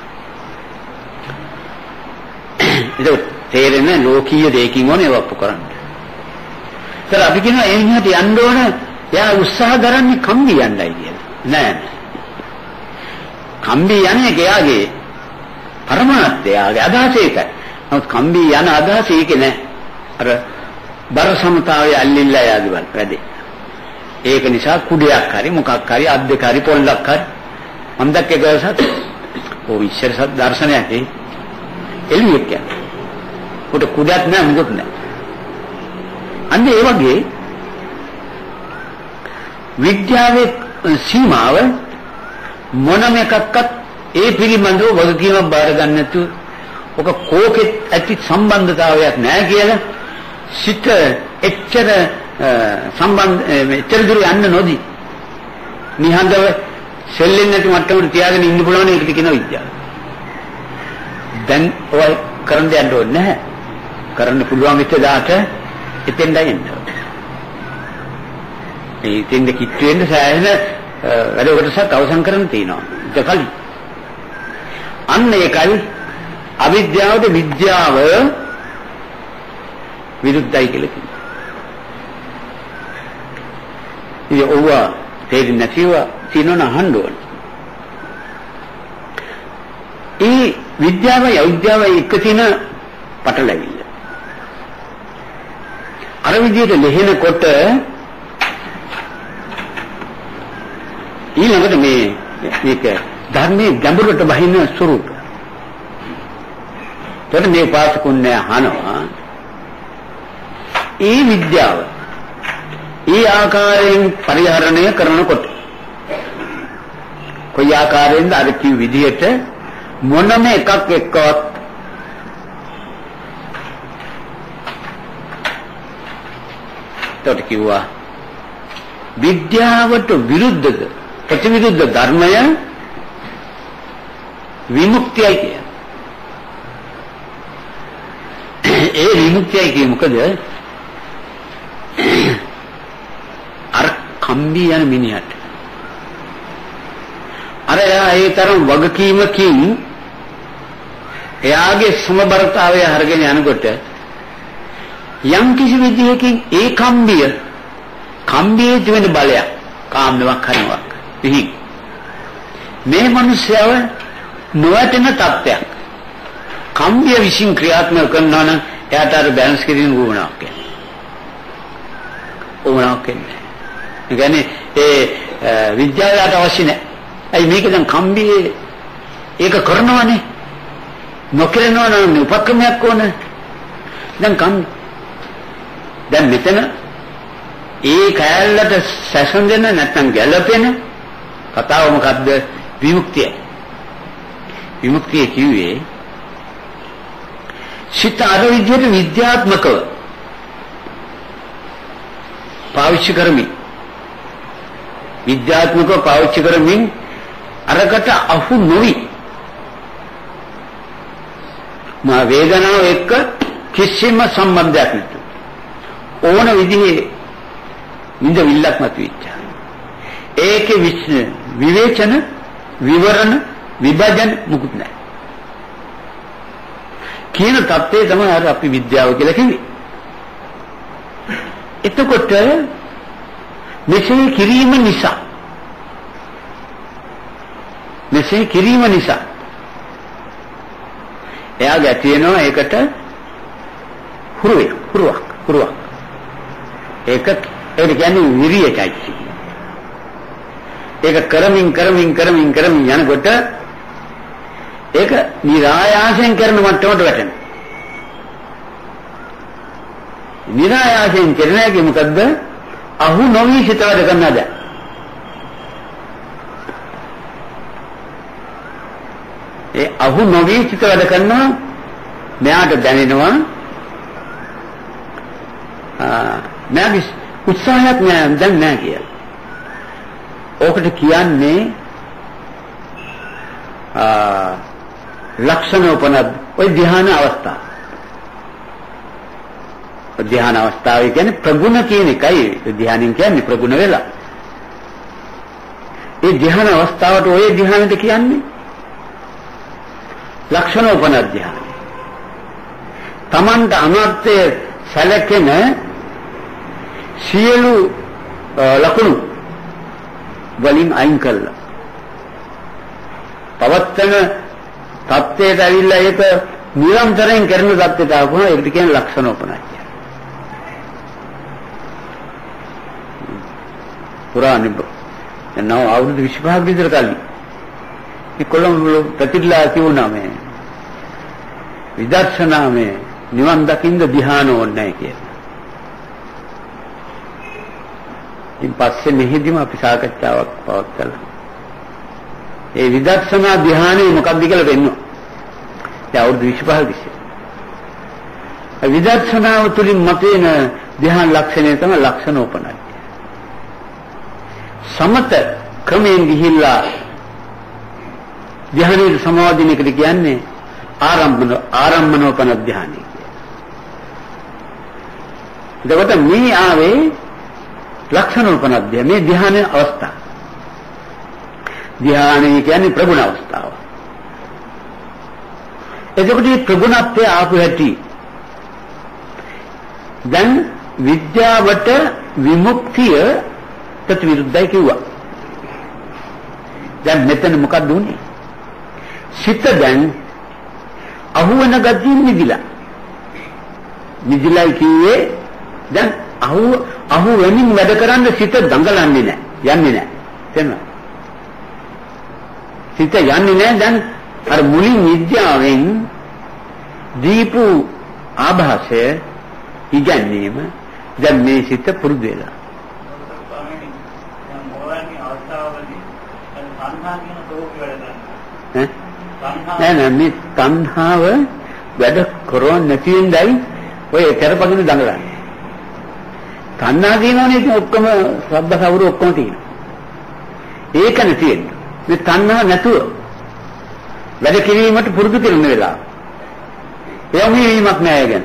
ඒක තේරෙන්නේ ලෝකීය දෙයකින් ඕනේ වප්පු කරන්න. ඒතර අපි කියනවා ඒ විදිහට යන්න ඕන යා උත්සාහ කරන්නේ කම්බි යන්නයි කියලා. නෑ නෑ. කම්බි යන්නේ එයාගේ පරමාර්ථය යාගේ අදහස ඒකයි. නමුත් කම්බි යන අදහස ඒක නෑ. අර බර සමතාවයේ අල්ලිලා යාගේ වැඩේ. ඒක නිසා කුඩයක් හරි මොකක් හරි අත් දෙක හරි පොල්ලක් හරි මම දැක්ක එකසත් ඕ ඉස්සර සත් දර්ශනයක් ඒ එළියක් කියන්නේ. උඩ කුඩයක් නෑ මොකුත් නෑ. අන්න ඒ වගේ විද්‍යාවේ සීමාව මොනම එකක්වත් ඒ පිළිබඳව වගකීමක් බාර ගන්න නැතුව ඔක කෝකෙත් ඇති සම්බන්ධතාවයක් නැහැ කියලා සිත එච්චර සම්බන්ධ එච්චර දුර යන්න නොදී නිහඬව සෙල්ලෙන්නේ නැති මට්ටමට තියාගෙන ඉන්න පුළුවන් ඒකට කියන විද්‍යාව. දැන් ඔය කරන්න යන්න ඕනේ නැහැ. කරන්න පුළුවන් විතරට එතෙන්දයි එන්න. මේ ඉතින් දෙකිට වෙන්න සෑහෙන වැඩ කොටසක් අවසන් කරන්න තියෙනවා. ඒකයි. අන්න ඒකයි අවිද්‍යාවට විද්‍යාව විරුද්ධයි කියලා කියනවා. ඉතින් ඕවා තේරෙන්නේ නැතිව තියෙනවා අහන්න ඕන. ඒ විද්‍යාවයි අවිද්‍යාවයි එක තියෙන පටලැවිල්ල. අර විදිහට ලෙහෙනකොට ඊළඟට මේ මේක ධර්මයේ ගැඹුරට බහින ස්වરૂපය. එතකොට මේ පාසකුන්නේ අහනවා ඒ විද්‍යාව ඒ ආකාරයෙන් පරිහරණය කරනකොට කොයි ආකාරයෙන්ද අර කිව් විදිහට මොනම එකක් එක්කවත් එතකොට කිව්වා විද්‍යාවට විරුද්ධද ප්‍රතිවිරුද්ධ ධර්මය විමුක්තියයි කියන්නේ. ඒ විමුක්තියයි කිය මොකද? අර කම්බි යන මිනිහට අර ඒ තරම් වගකීමකින් එයාගේ සමබරතාවය හරගෙන යනකොට යම් කිසි විදිහකින් ඒ කම්බිය කම්බියේ තිබෙන බලයක් කාම්නවක් හරිනවක් එහි මේ මිනිස්යව නොවැටෙන තත්ත්වයක් කම්බිය විසින් ක්‍රියාත්මක කරනවා නම් එයාට අර බැලන්ස් කිරීම වුණාක් කියන්නේ. වුණාක් කියන්නේ. ඒ කියන්නේ ඒ විද්‍යාවට අවශ්‍ය නැහැ. අයි මේක දැන් කම්බියේ ඒක කරනවනේ. නොකරනවා නම් උපක්‍රමයක් ඕන. දැන් කම් දැන් මෙතන ඒ කැලලට සැසඳෙන නැත්නම් ගැළපෙන කතාව මොකද්ද? විමුක්තිය. විමුක්තිය කිව්වේ සිත අර විදිහට විද්‍යාත්මකව පාවිච්චි කරමින් විද්‍යාත්මකව පාවිච්චි කරමින් අරකට අහු නොවි මා වේදනාව එක්ක කිසිම සම්බන්ධයක් නැතු ඕන විදිහේ නිදවිල්ලක් මතුවෙච්චා. ඒකේ විවේචන විවරණ විභජන මුකුත් නැහැ. කියන தත්ත්වය තමයි අර අපි විද්‍යාව කියලා කිව්වේ. එතකොට මෙසේ කිරීම නිසා මෙසේ කිරීම නිසා එයා ගැටේනවා ඒකට හුරුවේ හුරුවක් හුරුවක් ඒක ඒක කියන්නේ විරියයි. ඒක කරමින් කරමින් කරමින් කරමින් යනකොට ඒක નિરાයාසයෙන් කරන මට්ටමට වැටෙනවා. નિરાයාසයෙන් කරන්නේ මොකද්ද? අහු නොවි සිත වැඩ කරනද? ඒ අහු නොවි සිත වැඩ කරනවා මෙයාට දැනෙනවා ආ මෑගිස් උත්සාහයක් නෑ දැන් නෑ කියලා. ඕකට කියන්නේ ආ ලක්ෂණ උපනද ඔය ධ්‍යාන අවස්ථාව. ධ්‍යාන අවස්ථාව කියන්නේ ප්‍රගුණ කියන එකයි ධ්‍යානින් කියන්නේ ප්‍රගුණ වෙලා. ඒ ධ්‍යාන අවස්ථාවට ඔය ධ්‍යානෙට කියන්නේ ලක්ෂණ උපන ධ්‍යාන. තමන්ට අනර්ථය සැලකෙන සියලු ලකුණු වලින් අයින් කළා. පවත්තන තත්ත්වයට ඇවිල්ලා ඒක නිරන්තරයෙන් කරන තත්ත්වයට ආවම ඒකට කියන්නේ ලක්ෂණෝපනයි කියන්නේ. පුරාණි නෝ අවුරුදු විසිපහක් විතර කලින් මේ කොළඹ ප්‍රතිලා කියුණා මේ විදර්ශනා මේ නිවන් දකින්න ධ්‍යාන ඕනේ නැහැ කියලා. ඉතින් පස්සේ මෙහිදීම අපි සාකච්ඡාවක් පවත්වලා ඒ විදර්ශනා ධ්‍යානෙ මොකක්ද කියලා වෙන්නවා. ඒ අවුරුදු විසිපහක් තිස්සේ. ඒ විදර්ශනාව තුලින් මතේන ධ්‍යාන ලක්ෂණය තමයි ලක්ෂණෝපනයි. සමත ක්‍රමයෙන් ගිහිල්ලා ධ්‍යානෙට සමාදිනේකට කියන්නේ ආරම්භන ආරම්භනෝපන ධ්‍යානෙ කියලා. එතකොට මේ ආවේ ලක්ෂණෝපන ධ්‍යාන මේ ධ්‍යාන අවස්ථාව. ධ්‍යානෙ කියන්නේ ප්‍රගුණ අවස්ථාව. එතකොට මේ ප්‍රගුණත්වයේ ආපු හැටි දැන් විද්‍යාවට විමුක්තිය ප්‍රතිවිරුද්ධයි කිව්වා. දැන් මෙතන මොකක්ද උනේ? සිත දැන් අහුවන ගතිය නිදිලා. නිදිලා කිව්වේ දැන් අහු අහු වෙනින් වැඩ කරන්න සිත දඟලන්නේ නැහැ. යන්නේ නැහැ. තේරුණා? සිත යන්නේ නැහැ දැන් අර මුලින් විද්‍යාවෙන් දීපු ආභාසය ඉගැන්වීම දැන් මේ සිත පුරුදු වෙලා. නෑ නෑ මේ තණ්හාව වැඩ කරවන්නේ නැති වෙනදයි ඔය කරපගෙන දඟලන්නේ. තණ්හා දිනවනේ ඉතින් ඔක්කොම සබ්බ සවුරු ඔක්කොම තියෙනවා. ඒකනේ තියෙන්නේ. මේ තණ්හා නැතුව වැඩ කිරීමට පුරුදු කරන වෙලාව. එයම වීමක් නෑ ගැන.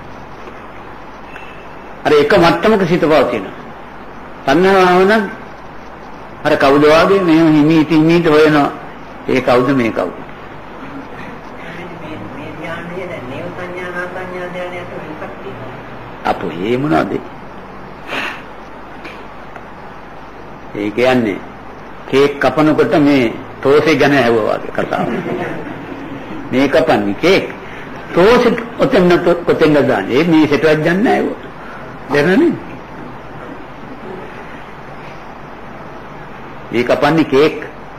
අර එක මට්ටමක සිත පවතිනවා. තණ්හාව නම් අර කවුද වාගේ මෙහෙම හිමීට හිමීට හොයනවා. ඒ කවුද මේ කවුද? මේ ධ්‍යානයේ දැන් නේව සංඥා නා සංඥා ධ්‍යානයට විපක් තියෙනවා. අපෝ ඒ මොනවද? ඒ කියන්නේ කේක් කපනකොට මේ තෝසේ ගැන ඇහුවා වගේ කතාව. මේ කපන්නේ කේක් තෝසේ ඔතෙන් ඔතෙන් දාන්නේ මේ සෙටවත් ගන්න ඇහුවා. දැනන්නේ? මේ කපන්නේ කේක්.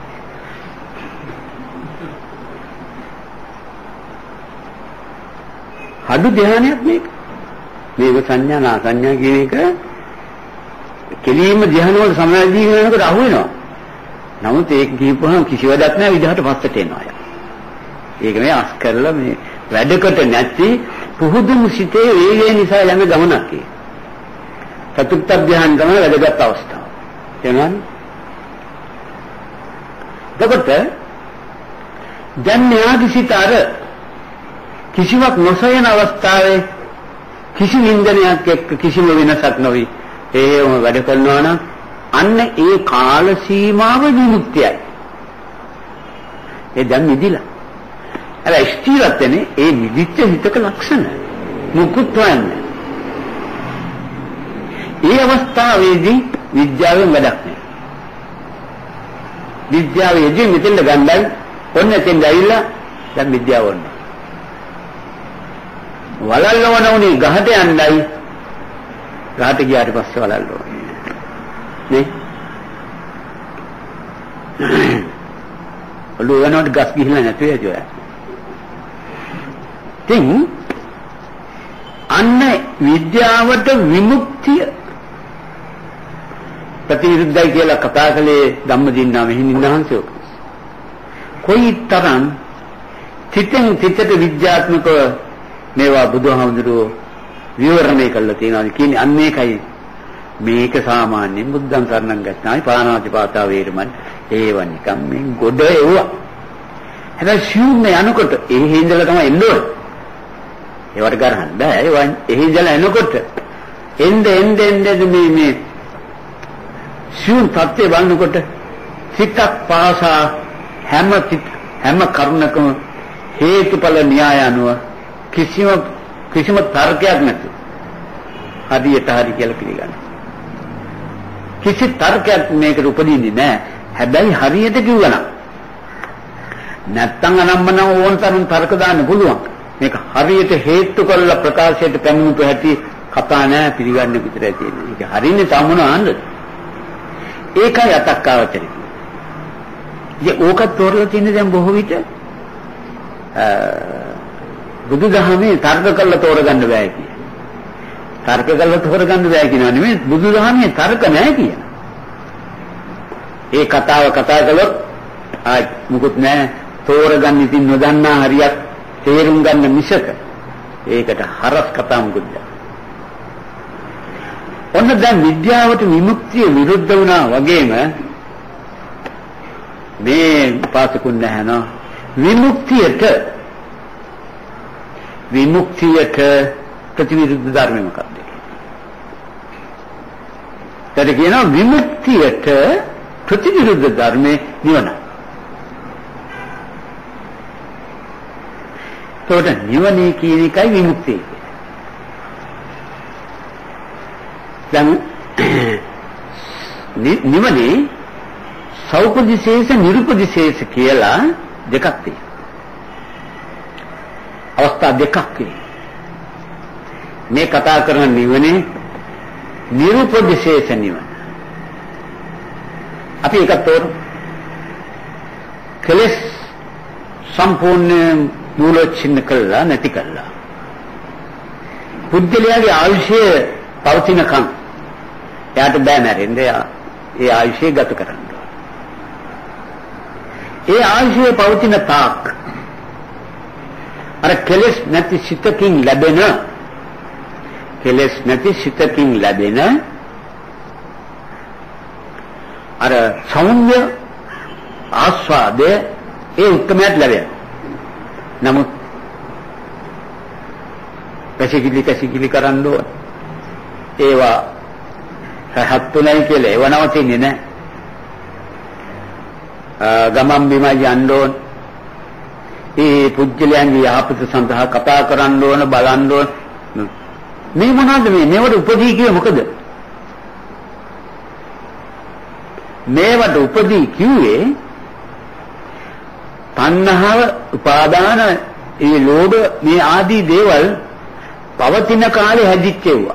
හඩු ධ්‍යානයක් මේක. මේක සංඥා නා සංඥා කියන එක කෙලීම ධ්‍යාන වල සමාධිය වෙනකොට අහු වෙනවා. නමුත් ඒක කියපුවහම කිසි වැඩක් නැහැ විදිහට පස්සට එනවා. ඒක මේ අස් කරලා මේ වැඩකට නැති පුහුදුමු සිතේ වේගය නිසා යන ගමනක් ඒ. චතුර්ථ ධ්‍යාන තමයි වැඩගත් අවස්ථාව. එනවනේ. එතකොට දැන් න්‍යාදිසිතර කිසිවක් නොසයන අවස්ථාවේ කිසි නින්දනයක් එක්ක කිසිම වෙනසක් නොවි ඒවම වැඩ කරනවා නම් අන්න ඒ කාල සීමාව විමුක්තියයි. ඒ දැන් නිදිලා. අර ස්ථිරත්වනේ ඒ නිදිච්ච හිතක ලක්ෂණ. මුකුත් හොයන්නේ. ඒ අවස්ථාවේදී විද්‍යාවෙන් වැඩක් නෑ. විද්‍යාවේදී මෙතෙන්ද ගන්නයි ඔන්න එතෙන්ද ඇවිල්ලා දැන් විද්‍යාව වුණා. වලල්ලවන උනේ ගහට යන්නයි ගහට ගියාට පස්සේ වලල්ලවන නේ ඔළුව වෙනකොට ගස් ගිහිල්ලා නැතුව යජෝ. තින් අන්න විද්‍යාවට විමුක්තිය ප්‍රතිවිරුද්ධයි කියලා කතා කළේ ධම්මදින්නා මෙහිණින්හන්සේ. කොයිතරම් තිතෙන් තිතට විද්‍යාත්මකව මේවා බුදුහාමුදුරුවෝ විවරණය කළා තියෙනවා කියන්නේ අන්න ඒකයි. මේක සාමාන්‍යයෙන් බුද්ධං සරණං ගච්ඡාමි පාණාති පාතා වේරමණී ඒව නිකම් මේ ගොඩ එවුවා. හැබැයි ශූන්‍ය යනකොට ඒ හිඳලා තමයි එන්නේ. ඒවට ගරහන්න බෑ. ඒ ඒ හිඳලා එනකොට එnde එnde එnde මේ මේ ශූන්‍ය තත්ත්වය බලනකොට සිතක් පාසා හැම හැම කරුණකම හේතුඵල න්‍යාය අනුව කිසිම කිසිම තර්කයක් නැති හදියට හරි කියලා පිළිගන්න. කිසි තර්කයක් මේකට උපදින්නේ නැහැ. හැබැයි හරියට කිව්වනම් නැත්තම් අනම්මනම් ඕන තරම් තර්ක දාන්න පුළුවන්. මේක හරියට හේතු කරලා ප්‍රකාශයට පැමිණුතු හැටි කතා නැහැ පිළිගන්න විතරයි තියෙන්නේ. ඒක හරියන්නේ තමුණ ආනන්ද. ඒකයි අතක්කාවචරි. ඉතින් ඕකත් තෝරලා තියෙන්නේ දැන් බොහෝ විට බුදුදහමේ තර්ක කළා තෝරගන්න බෑ කිය. තර්ක කළා තෝරගන්න බෑ කියනවා නෙමෙයි බුදුදහමේ තර්ක නැහැ කියන. ඒ කතාව කතා කළොත් ආ මුකුත් නැහැ තෝරගන්න ඉතින් නොදන්නා හරියක් තේරුම් ගන්න මිසක ඒකට හරස් කතා මුකුත් නැහැ. ඔන්න දැන් විද්‍යාවට විමුක්තිය විරුද්ධ වුණා වගේම මේ පාසකුන් නැහැ නෝ විමුක්තියට විමුක්තියට ප්‍රතිවිරුද්ධ ධර්ම මොකක්ද? ඒකට කියනවා විමුක්තියට ප්‍රතිවිරුද්ධ ධර්මේ නිවන. ඒකට නිවනේ කියන එකයි විමුක්තිය. දැන් නිවනේ සෞපදිශේෂ නිරුපදිශේෂ කියලා දෙකක් තියෙනවා. අවස්ථා දෙකක් මේ කතා කරන නිවනේ නිරුපදිශේෂ නිවන. අපි එකක් තෝරමු. කෙලස් සම්පූර්ණ මූලොච්චින්න කළා නැති කළා. පුද්ගලයාගේ ආයුෂය පවතිනකම් එයාට බෑ මැරෙන්න. ඒ ආයුෂය ගත කරන්න. ඒ ආයුෂය පවතින තාක් අර කෙලස් නැති සිතකින් ලැබෙන කෙලස් නැති සිතකින් ලැබෙන අර සෞම්‍ය ආස්වාදයේ ඒ උත්තරමයට ලැබෙන. නමුත් පැසිකිලි පැසිකිලි කරන්න ඕන. ඒවා රහත්තුලයි කියලා ඒව නවතින්නේ නැහැ. ගමම් බිම යන්න ඕන. ඒ පුජ්‍යලයන්ගේ යහපත සඳහා කතා කරන්න ඕන, බලන්න ඕන. මේ මොනවද මේ? මේවට උපදී කියේ මොකද? මේවට උපදී කිව්වේ තණ්හාව, උපාදාන, ඒ ලෝභ මේ ආදී දේවල් පවතින කාලේ හැදිච්චේවා.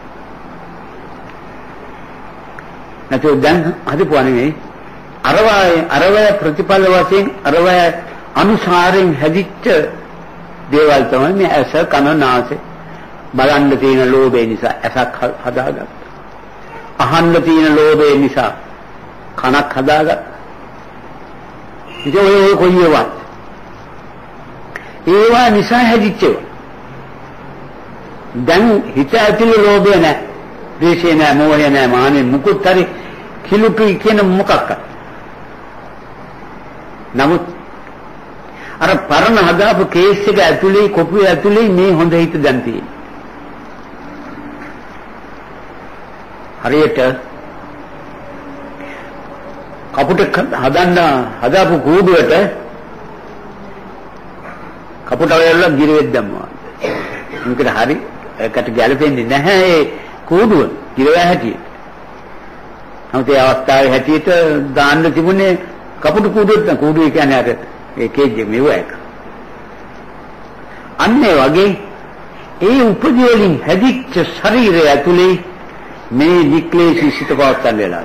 නැත්නම් දැන් හදපුවා නෙවෙයි. අරවය අරවය ප්‍රතිපල වශයෙන් අරවය අනුසාරයෙන් හැදිච්ච දේවල් තමයි මේ ඇස, කන, නාසය. බලන්න තියෙන ලෝභය නිසා ඇසක් හදාගත්තා. අහන්න තියෙන ලෝභය නිසා කනක් හදාගත්තා. ඉතින් ඔය කොයි ඒවත් ඒවා නිසා හැදිච්චේවා. දැන් හිත ඇතුලේ ලෝභය නැහැ, ද්වේෂය නැහැ, මෝහය නැහැ, මානෙ මුකුත් හරි කිලුටුයි කියන මොකක්ද? නමුත් අර පරණ හදාපු කේස් එක ඇතුලේ, කොපුවේ ඇතුලේ මේ හොඳ හිත දැන් තියෙනවා. හරියට කපුට හදන්න හදාපු කූඩුවට කපුට වල ගිරෙද්ද දැම්මා. මේකට හරි ඒකට ගැලපෙන්නේ නැහැ ඒ කූඩුව ගිරව හැටියට. නමුත් ඒ අවස්ථාවේ හැටියට දාන්න තිබුණේ කපුට කූඩුවට. කූඩුව කියන්නේ අර ඒ කේජ් එක මෙව එක. අන්න ඒ වගේ ඒ උපදී වලින් හැදිච්ච ශරීරය ඇතුලේ මේ නික්ලේශී සිත පවත්තන් වෙලා.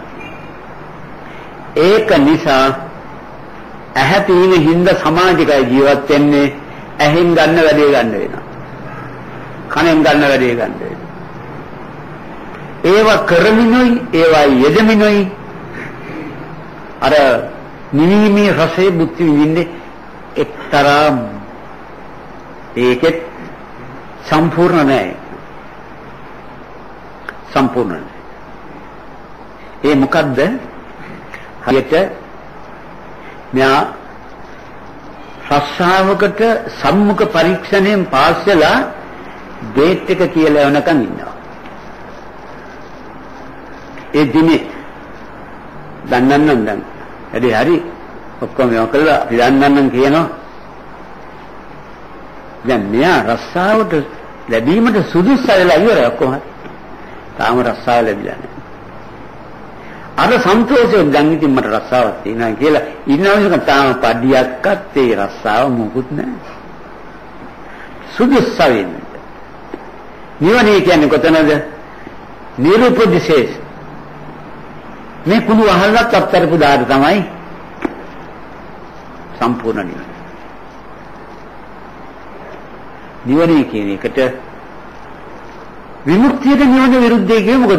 ඒක නිසා ඇහැ තියෙන හිඳ සමාජිකයි ජීවත් වෙන්නේ. ඇහෙන් ගන්න වැඩේ ගන්න වෙනවා. කනෙන් ගන්න වැඩේ ගන්න වෙනවා. ඒවා කරමිනුයි ඒවා යෙදමිනුයි අර නිවිමේ රසයේ බුද්ධි විඳින්නේ එක්තරා ඒකෙත් සම්පූර්ණ නැහැ. සම්පූර්ණ නැහැ. ඒ මොකද්ද? හරියට මෙයා රස්සාවකට සම්මුඛ පරීක්ෂණයෙන් පාස් වෙලා ඩේට් එක කියලා යනකම් ඉන්නවා. ඒ දිනේ දන්නන්නම් දැන් වැඩි හරි ඔක්කොම යකලා දන්නන්නම් කියනවා. දැන් මෙයා රස්සාවට ලැබීමට සුදුසු වෙලා ඉවරයි ඔක්කොම. තාම රස්සාව ලැබිලා නැහැ. අර සන්තෝෂයෙන් දැන් ඉතින් මට රස්සාවක් තියෙනවා කියලා ඉන්නවනේ. තාම පඩියක්වත් ඒ රස්සාව මොකුත් නැහැ. සුදුසු වෙන්නේ. නිවනේ කියන්නේ කොතනද? නිරුපදිශේෂ. මේ කුණු අහලක් අත්තරපු දාට තමයි සම්පූර්ණ නිවන. නිවනේ කියන එකට විමුක්තියට නිවන විරුද්ධයි කියේ මොකද?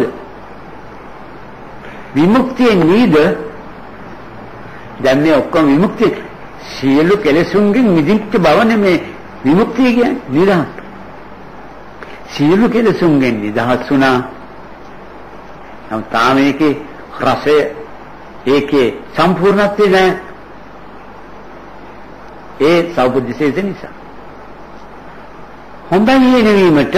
විමුක්තිය නීද? දැන් මේ ඔක්කොම විමුක්තිය සියලු කෙලෙසුන්ගෙන් මිදිච්ච බව නෙමේ විමුක්තිය කියන්නේ. නිදහස්. සියලු කෙලෙසුන්ගෙන් නිදහස් වුණා. නම් තාම ඒකේ රසය ඒකේ සම්පූර්ණත්වය නැහැ. ඒ සෞපදිශේෂ නිසා. හොඳයි නෙවීමට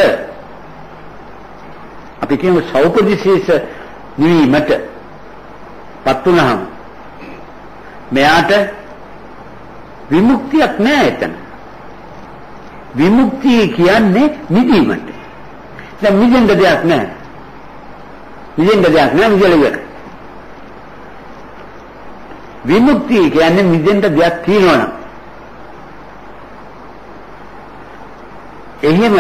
අපි කියමු සෞපදිශේෂ නිවීමට පත් වුණාම මෙයාට විමුක්තියක් නැහැ එතන. විමුක්තිය කියන්නේ නිදීමට. දැන් නිදෙන්න දෙයක් නැහැ. නිදෙන්න දෙයක් නැහැ නිදෙලෙක. විමුක්තිය කියන්නේ නිදෙන්න දෙයක් තියෙනවනම්. එහෙම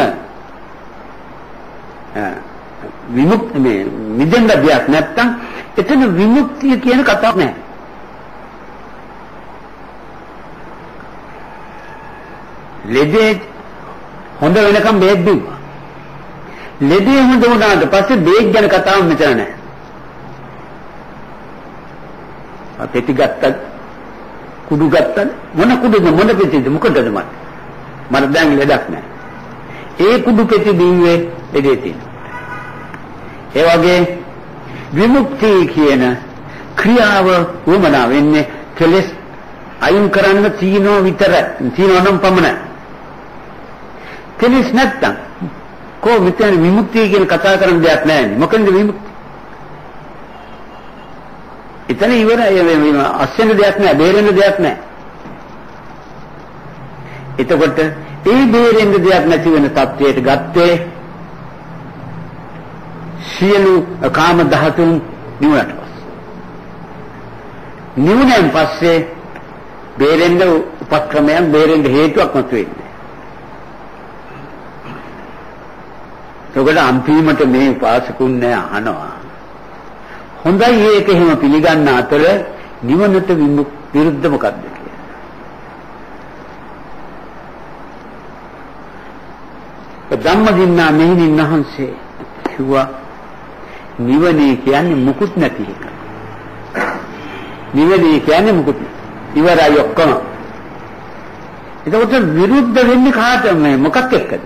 විමුක්ති මේ නිදෙන්න දෙයක් නැත්තම් එතන විමුක්තිය කියන කතාවක් නැහැ. ලෙඩේ හොඳ වෙනකම් බේත් දුන්නා. ලෙඩේ හොඳ වුණාට පස්සේ බේත් ගැන කතාවක් මෙතන නැහැ. පෙති ගත්තා කුඩු ගත්තා මොන කුඩුද මොන පෙතිද මොකටද මට මට දැන් ලෙඩක් නැහැ. ඒ කුඩු පෙති දීුවේ ලෙඩේ තියෙන. ඒ වගේ විමුක්තිය කියන ක්‍රියාව වමනා වෙන්නේ කෙලස් අයින් කරන්න තියනවා විතර තියනවා නම් පමණයි. කෙලස් නැත්තම් කො විතර විමුක්තිය කියන කතා කරන දෙයක් නැහැ. මොකද විමුක්තිය එතන ඉවරයි. අස්සෙන් දෙයක් නැහැ, බේරෙන්න දෙයක් නැහැ. එතකොට ඒ බේරෙන්න දෙයක් නැති වෙන තත්වයට ගත්තේ සියලු කාම ධාතුන් නිවනට පස්සේ. නිවනෙන් පස්සේ බේරෙන්න උපක්‍රමයන් බේරෙන්න හේතුවක් නැතු වෙන්නේ. ඒකට අන්තිමට මේ උපාසකුන් අහනවා හොඳයි ඒක එහෙම පිළිගන්න අතර නිවනට විරුද්ධ මොකක්ද කියලා. ධම්මදින්නා මෙහිණින් වහන්සේ කිව්වා නිවනේ කියන්නේ මුකුත් නැති එක. නිවනේ කියන්නේ මුකුත් ඉවරයි ඔක්කොම. ඒකට විරුද්ධ වෙන්නේ කාටද මේ මොකක් එක්කද?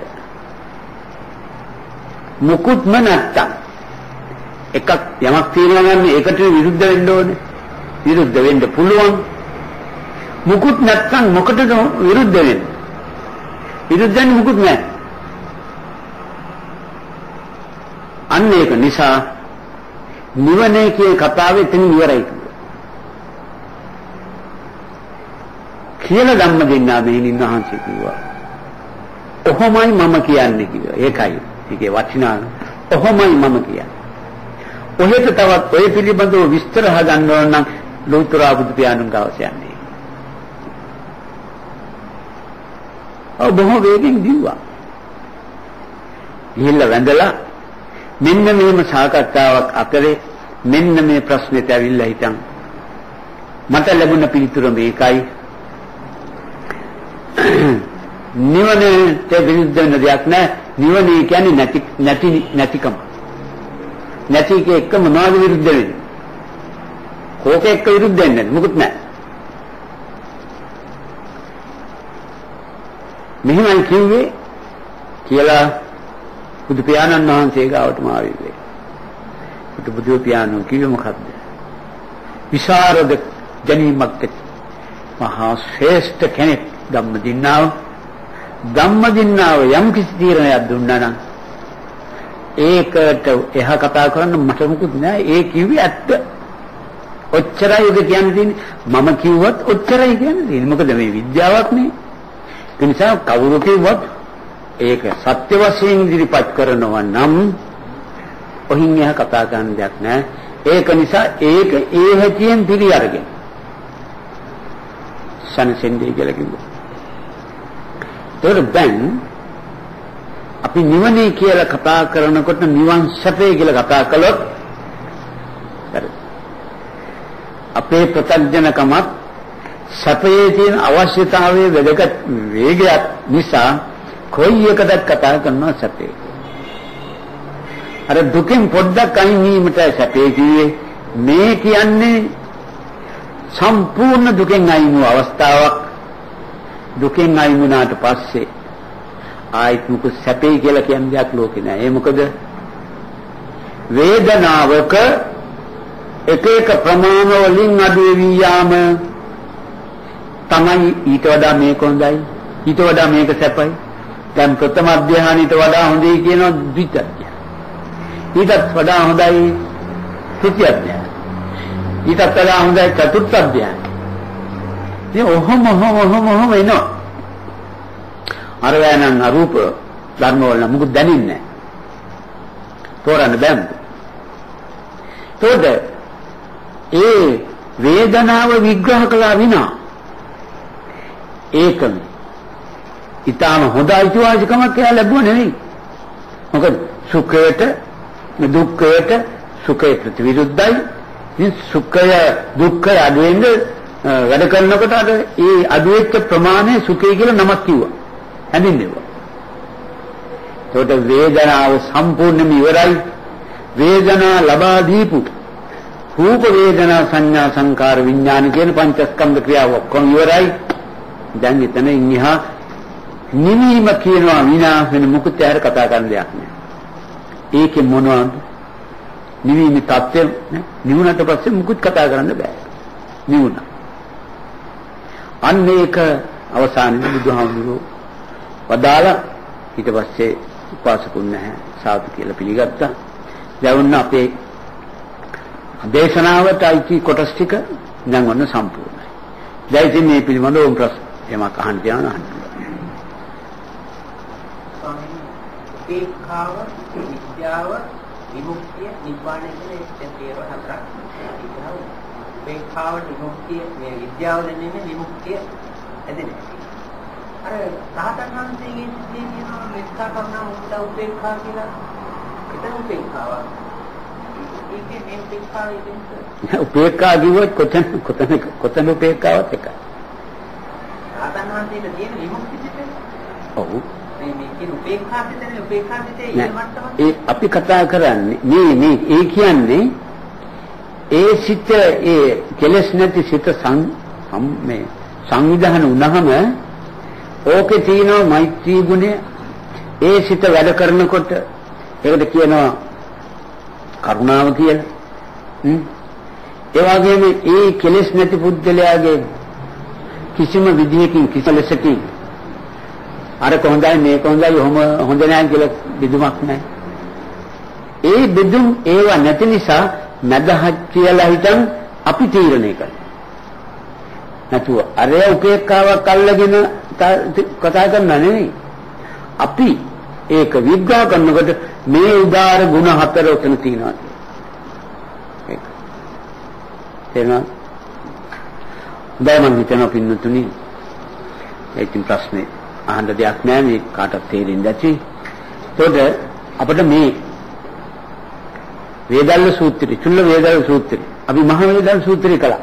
මුකුත්ම නැත්තම් එකක් යමක් තියෙනවා නම් ඒකට විරුද්ධ වෙන්න ඕනේ. විරුද්ධ වෙන්න පුළුවන්. මුකුත් නැත්තම් මොකටද විරුද්ධ වෙන්නේ? විරුද්ධ වෙන්නේ මුකුත් නැහැ. අන්න ඒක නිසා නිවනේ කියන කතාව එතන ඉවරයි කියලා ධම්ම දෙන්නා මෙහිණින් වහන්සේ කිව්වා. ඔහොමයි මම කියන්නේ කිව්වා. ඒකයි. ඒකේ වචනා ඔහොමයි මම කියන්නේ. ඔහෙට තවත් ඔය පිළිබඳව විස්තර හදන්න ඕන නම් ලෝතර බුදු පියාණන් ගාවට යන්නේ. ඔව් බොහෝ වේගෙන් දිව්වා. ගිහිල්ලා වැඳලා මෙන්න මේම සාකච්ඡාවක් අතරේ මෙන්න මේ ප්‍රශ්නෙට ඇවිල්ලා හිටන් මට ලැබුණ පිළිතුර මේකයි. නිවනට විරුද්ධ වෙන දෙයක් නෑ. නිවනේ කියන්නේ නැති නැති නැතිකම. නැති එක එක මොනවද විරුද්ධ වෙන්නේ? කෝක එක්ක විරුද්ධ වෙන්නේ මොකුත් නැහැ. මෙහෙමයි කිව්වේ කියලා බුදු පියාණන් වහන්සේ ගාවටම ආවේ. බුදු බුදු පියාණන් කිව්වේ මොකද්ද? විසරද ජනීමක් මහා ශ්‍රේෂ්ඨ කෙනෙක් ධම්මදින්නාව ධම්මදින්නාව යම් කිසි තීරණයක් දුන්නා නම් ඒකට එහා කතා කරන්න මට මොකුත් නෑ. ඒ කිව්වේ ඇත්ත. ඔච්චරයි ඔබ කියන්නේ. මම කිව්වත් ඔච්චරයි කියන්නේ. මොකද මේ විද්‍යාවක් නේ. ඒ නිසා කවුරු කිව්වත් ඒක සත්‍ය වශයෙන් ඉදිරිපත් කරනවා නම් ඔහින් එහා කතා කරන්න දෙයක් නෑ. ඒක නිසා ඒක ඒ හැටියෙන් පිළි අරගෙන සනසෙන්දී කියලා කිව්වා. ඒක දැන් අපි නිවනේ කියලා කතා කරනකොට නිවන් සැපේ කියලා කතා කළොත් අපේ ප්‍රත්‍යඥකමත් සැපයේ තියෙන අවශ්‍යතාවයේ වැදගත් වේගයක් නිසා කොයි එකද කතා කරනවා සැපේ. අර දුකෙන් පොඩ්ඩක් අයින් වීමට සැපේ කියේ මේ කියන්නේ සම්පූර්ණ දුකෙන් අයින් වූ අවස්ථාවක්. දුකෙන් අයින් වුණාට පස්සේ ආයිත් මොකද සැපේ කියලා කියන දෙයක් ලෝකේ නෑ. ඒ මොකද වේදනාවක එක එක ප්‍රමාණ වලින් අඩු වෙවි යාම තමයි ඊට වඩා මේක හොඳයි. ඊට වඩා මේක සැපයි. දැන් ප්‍රථම අධ්‍යාහනීට වඩා හොඳයි කියනවා ද්විත අධ්‍යාහන. ඊටත් වඩා හොඳයි තෘතිය අධ්‍යාහන. ඊටත් වඩා හොඳයි චතුර්ථ අධ්‍යාහන. මේ ඔහොම ඔහොම ඔහොම ඔහොම එනවා. අර වෑනන් අරූප ධර්ම වල මොකද දැනෙන්නේ නැහැ. තෝරන්න බෑම. තෝද ඒ වේදනාව විග්‍රහ කළා විනා ඒකම ඊටම හොඳ අයිතිවාසිකමක් කියලා ලැබුණ නෙවෙයි. මොකද සුඛයට දුක්ඛයට සුඛයට ප්‍රතිවිරුද්ධයි. මේ සුඛය දුක්ඛය අඩුවෙන්ද වැඩ කරනකොට අර ඒ අඩුවෙච්ච ප්‍රමාණය සුඛය කියලා නමක් කිව්වා. හැඳින්වෙනවා. ඒකට වේදනාව සම්පූර්ණයෙන්ම ඉවරයි. වේදනා ලබා දීපු රූප වේදනා සංඥා සංකාර විඥාන කියන පංචස්කන්ධ ක්‍රියාව ඔක්කොම ඉවරයි. දැන් එතන ඉන්හා නිවීම කියනවා විනාශ වෙන මුකුත් ඇර කතා කරන්න දෙයක් නෑ. ඒකේ මොනවද? නිවීම තත්ත්වය නිවුණට පස්සේ මුකුත් කතා කරන්න බෑ. නිවුණා. අන්න ඒක අවසානයේ බුදුහාමුදුරුවෝ වදාලා ඊට පස්සේ උපාසකුන් නැහැ සාදු කියලා පිළිගත්තා. දැන් අපේ දේශනාවට අයිති කොටස් ටික දැන් ඔන්න සම්පූර්ණයි. දැන් ඉතින් මේ පිළිබඳව ප්‍රශ්න එමක් අහන්න තියනවා අහන්න. ස්වාමීනි, උපේක්ඛාව, විද්‍යාව, විමුක්තිය, නිබ්බාණය කියන මේ තේරව හතරක්. උපේක්ඛාව, විමුක්තිය, මේ විද්‍යාව දෙන්නේ විමුක්තිය ඇදෙන්නේ. අර රහතන් වහන්සේගේ සිද්ධිය කියනවා මෙත්තා කරුණා මුදිතා උපේක්ඛා කියලා. ඒක උපේක්ඛාව. ඒකේ මේ උපේක්ඛාව ඉතින් උපේක්ඛා කිව්වොත් කොතන කොතන කොතන උපේක්ඛාවත් එකයි. රහතන් වහන්සේට තියෙන විමුක්ති සිතේ. ඔව්. මේ මේ කියන උපේක්ඛා සිතේ උපේක්ඛා සිතේ ඊමට්ටම ඒ අපි කතා කරන්නේ මේ මේ ඒ කියන්නේ ඒ සිත ඒ කෙලස් නැති සිත සං මේ සංවිධාන වුණාම ඕකේ තියෙනවා මෛත්‍රී ගුණය. ඒ සිත වැඩ කරනකොට ඒකට කියනවා කරුණාව කියලා. හ්ම්. ඒ වගේම ඒ කෙලෙස් නැති පුද්ගලයාගේ කිසිම විදියකින් කිසිලසකින් අර කොහොඳයි මේක හොඳයි ඔහොම හොඳ නැහැ කියලා බෙදුමක් නැහැ. ඒ බෙදුම් ඒවා නැති නිසා නැදහත් කියලා හිතන් අපි තීරණය කරනවා. නැතුව අර උපේක්ඛාවක් අල්ලගෙන කතා කරනා නෙවෙයි. අපි ඒක විග්‍රහ කරනකොට මේ උදාර ගුණ හතර උතන තියෙනවා. ඒක. තේරෙනවද? දැන් මම හිතනවා පින්නතුනි ඒකින් ප්‍රශ්නේ අහන්න දෙයක් නෑ මේ කාටත් තේරෙන්නේ නැති. ඒකට අපිට මේ වේදල්ල සූත්‍රය, චුල්ල වේදල්ල සූත්‍රය, අපි මහ වේදල්ල සූත්‍රය කළා.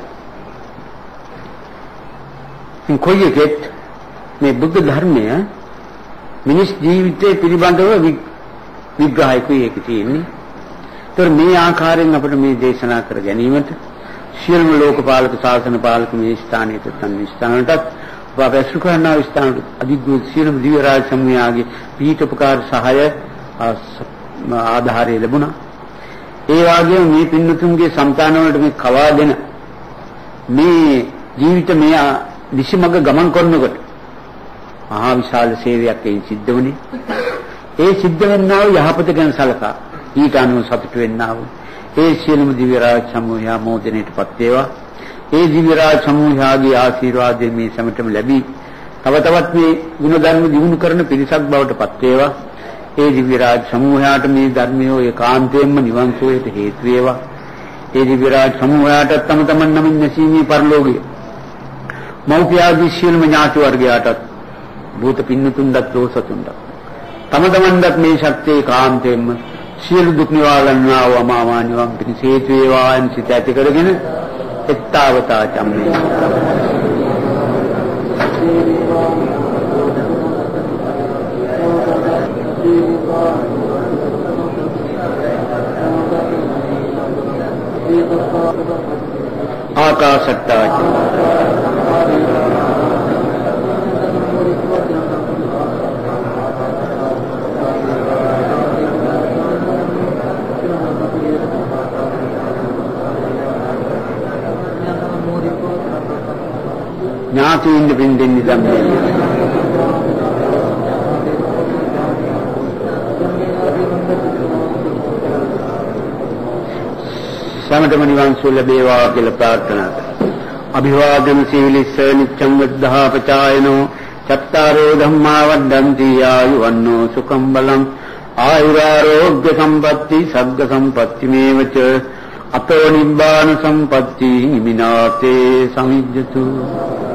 ඉතින් කොයි එකෙත් මේ බුද්ධ ධර්මය මිනිස් ජීවිතයේ පිළිබඳව විග්‍රහයකුයි ඒක තියෙන්නේ. ඒතර මේ ආකාරයෙන් අපිට මේ දේශනා කර ගැනීමට සියලුම ලෝකපාලක ශාසන පාලක මේ ස්ථානයට තන් ස්ථානටත් වාපසු කරනා ස්ථානට අධිග්‍රහ සියලුම දිව්‍ය රාජ සමූහයාගේ පීඨෝපකාර සහාය ආධාරය ලැබුණා. ඒ වගේම මේ පින්නතුන්ගේ సంతාන වලට මේ කවා දෙන මේ ජීවිත මේ දිශමග ගමන් කරනකොට මහා විශාල සේවයක් ඒ සිද්ධ වුණේ. ඒ සිද්ධ වෙන්නා වූ යහපත ගැන සලකා ඊට අනුව සතුට වෙන්නා වූ ඒ සියලුම දිව්‍ය රාජ සමූහයා මෝදනයටපත් වේවා. ඒ දිව්‍ය රාජ සමූහයාගේ ආශිර්වාදයෙන් මේ සමටම ලැබී තව තවත් මේ ගුණ ධර්ම දිනු කරන පිරිසක් බවට පත් වේවා. ඒ දිව්‍ය රාජ සමූහයාට මේ ධර්මයේ ඒකාන්තයෙන්ම නිවන් සුවයට හේතු වේවා. ඒ දිව්‍ය රාජ සමූහයාට තම තමන් නමින් නැසීමේ පරලෝකීය මෞපියාදී සියලුම ඥාති වර්ගයාටත් භූත පින්නතුන්වත් දෝසතුන්වත් තම තමන්වත් මේ ශක්තිය කාන්තයෙන්ම සියලු දුක් නිවාලන්නා වූ අමාමා නිවන් පිණිස හේතු වේවා යන සිත ඇති කරගෙන එත්තාවතා චම්මේ ආකාශට්ටා ඥාතීන් දෙපින්දෙන් නිදම්මේ සමතම නිවන් සුව ලැබේවා කියලා ප්‍රාර්ථනා කරා. අභිවාදන සීලිස්ස නිච්ඡං වද්ධා පචායනෝ චත්තාරෝ ධම්මා වද්දන්ති ආයුවන්නෝ සුඛං බලං ආයුරාෝග්‍ය සම්පatti සග්ග සම්පatti මේවච අතෝ නිබ්බාන සම්පatti හිමිනාතේ සමිජ්ජතු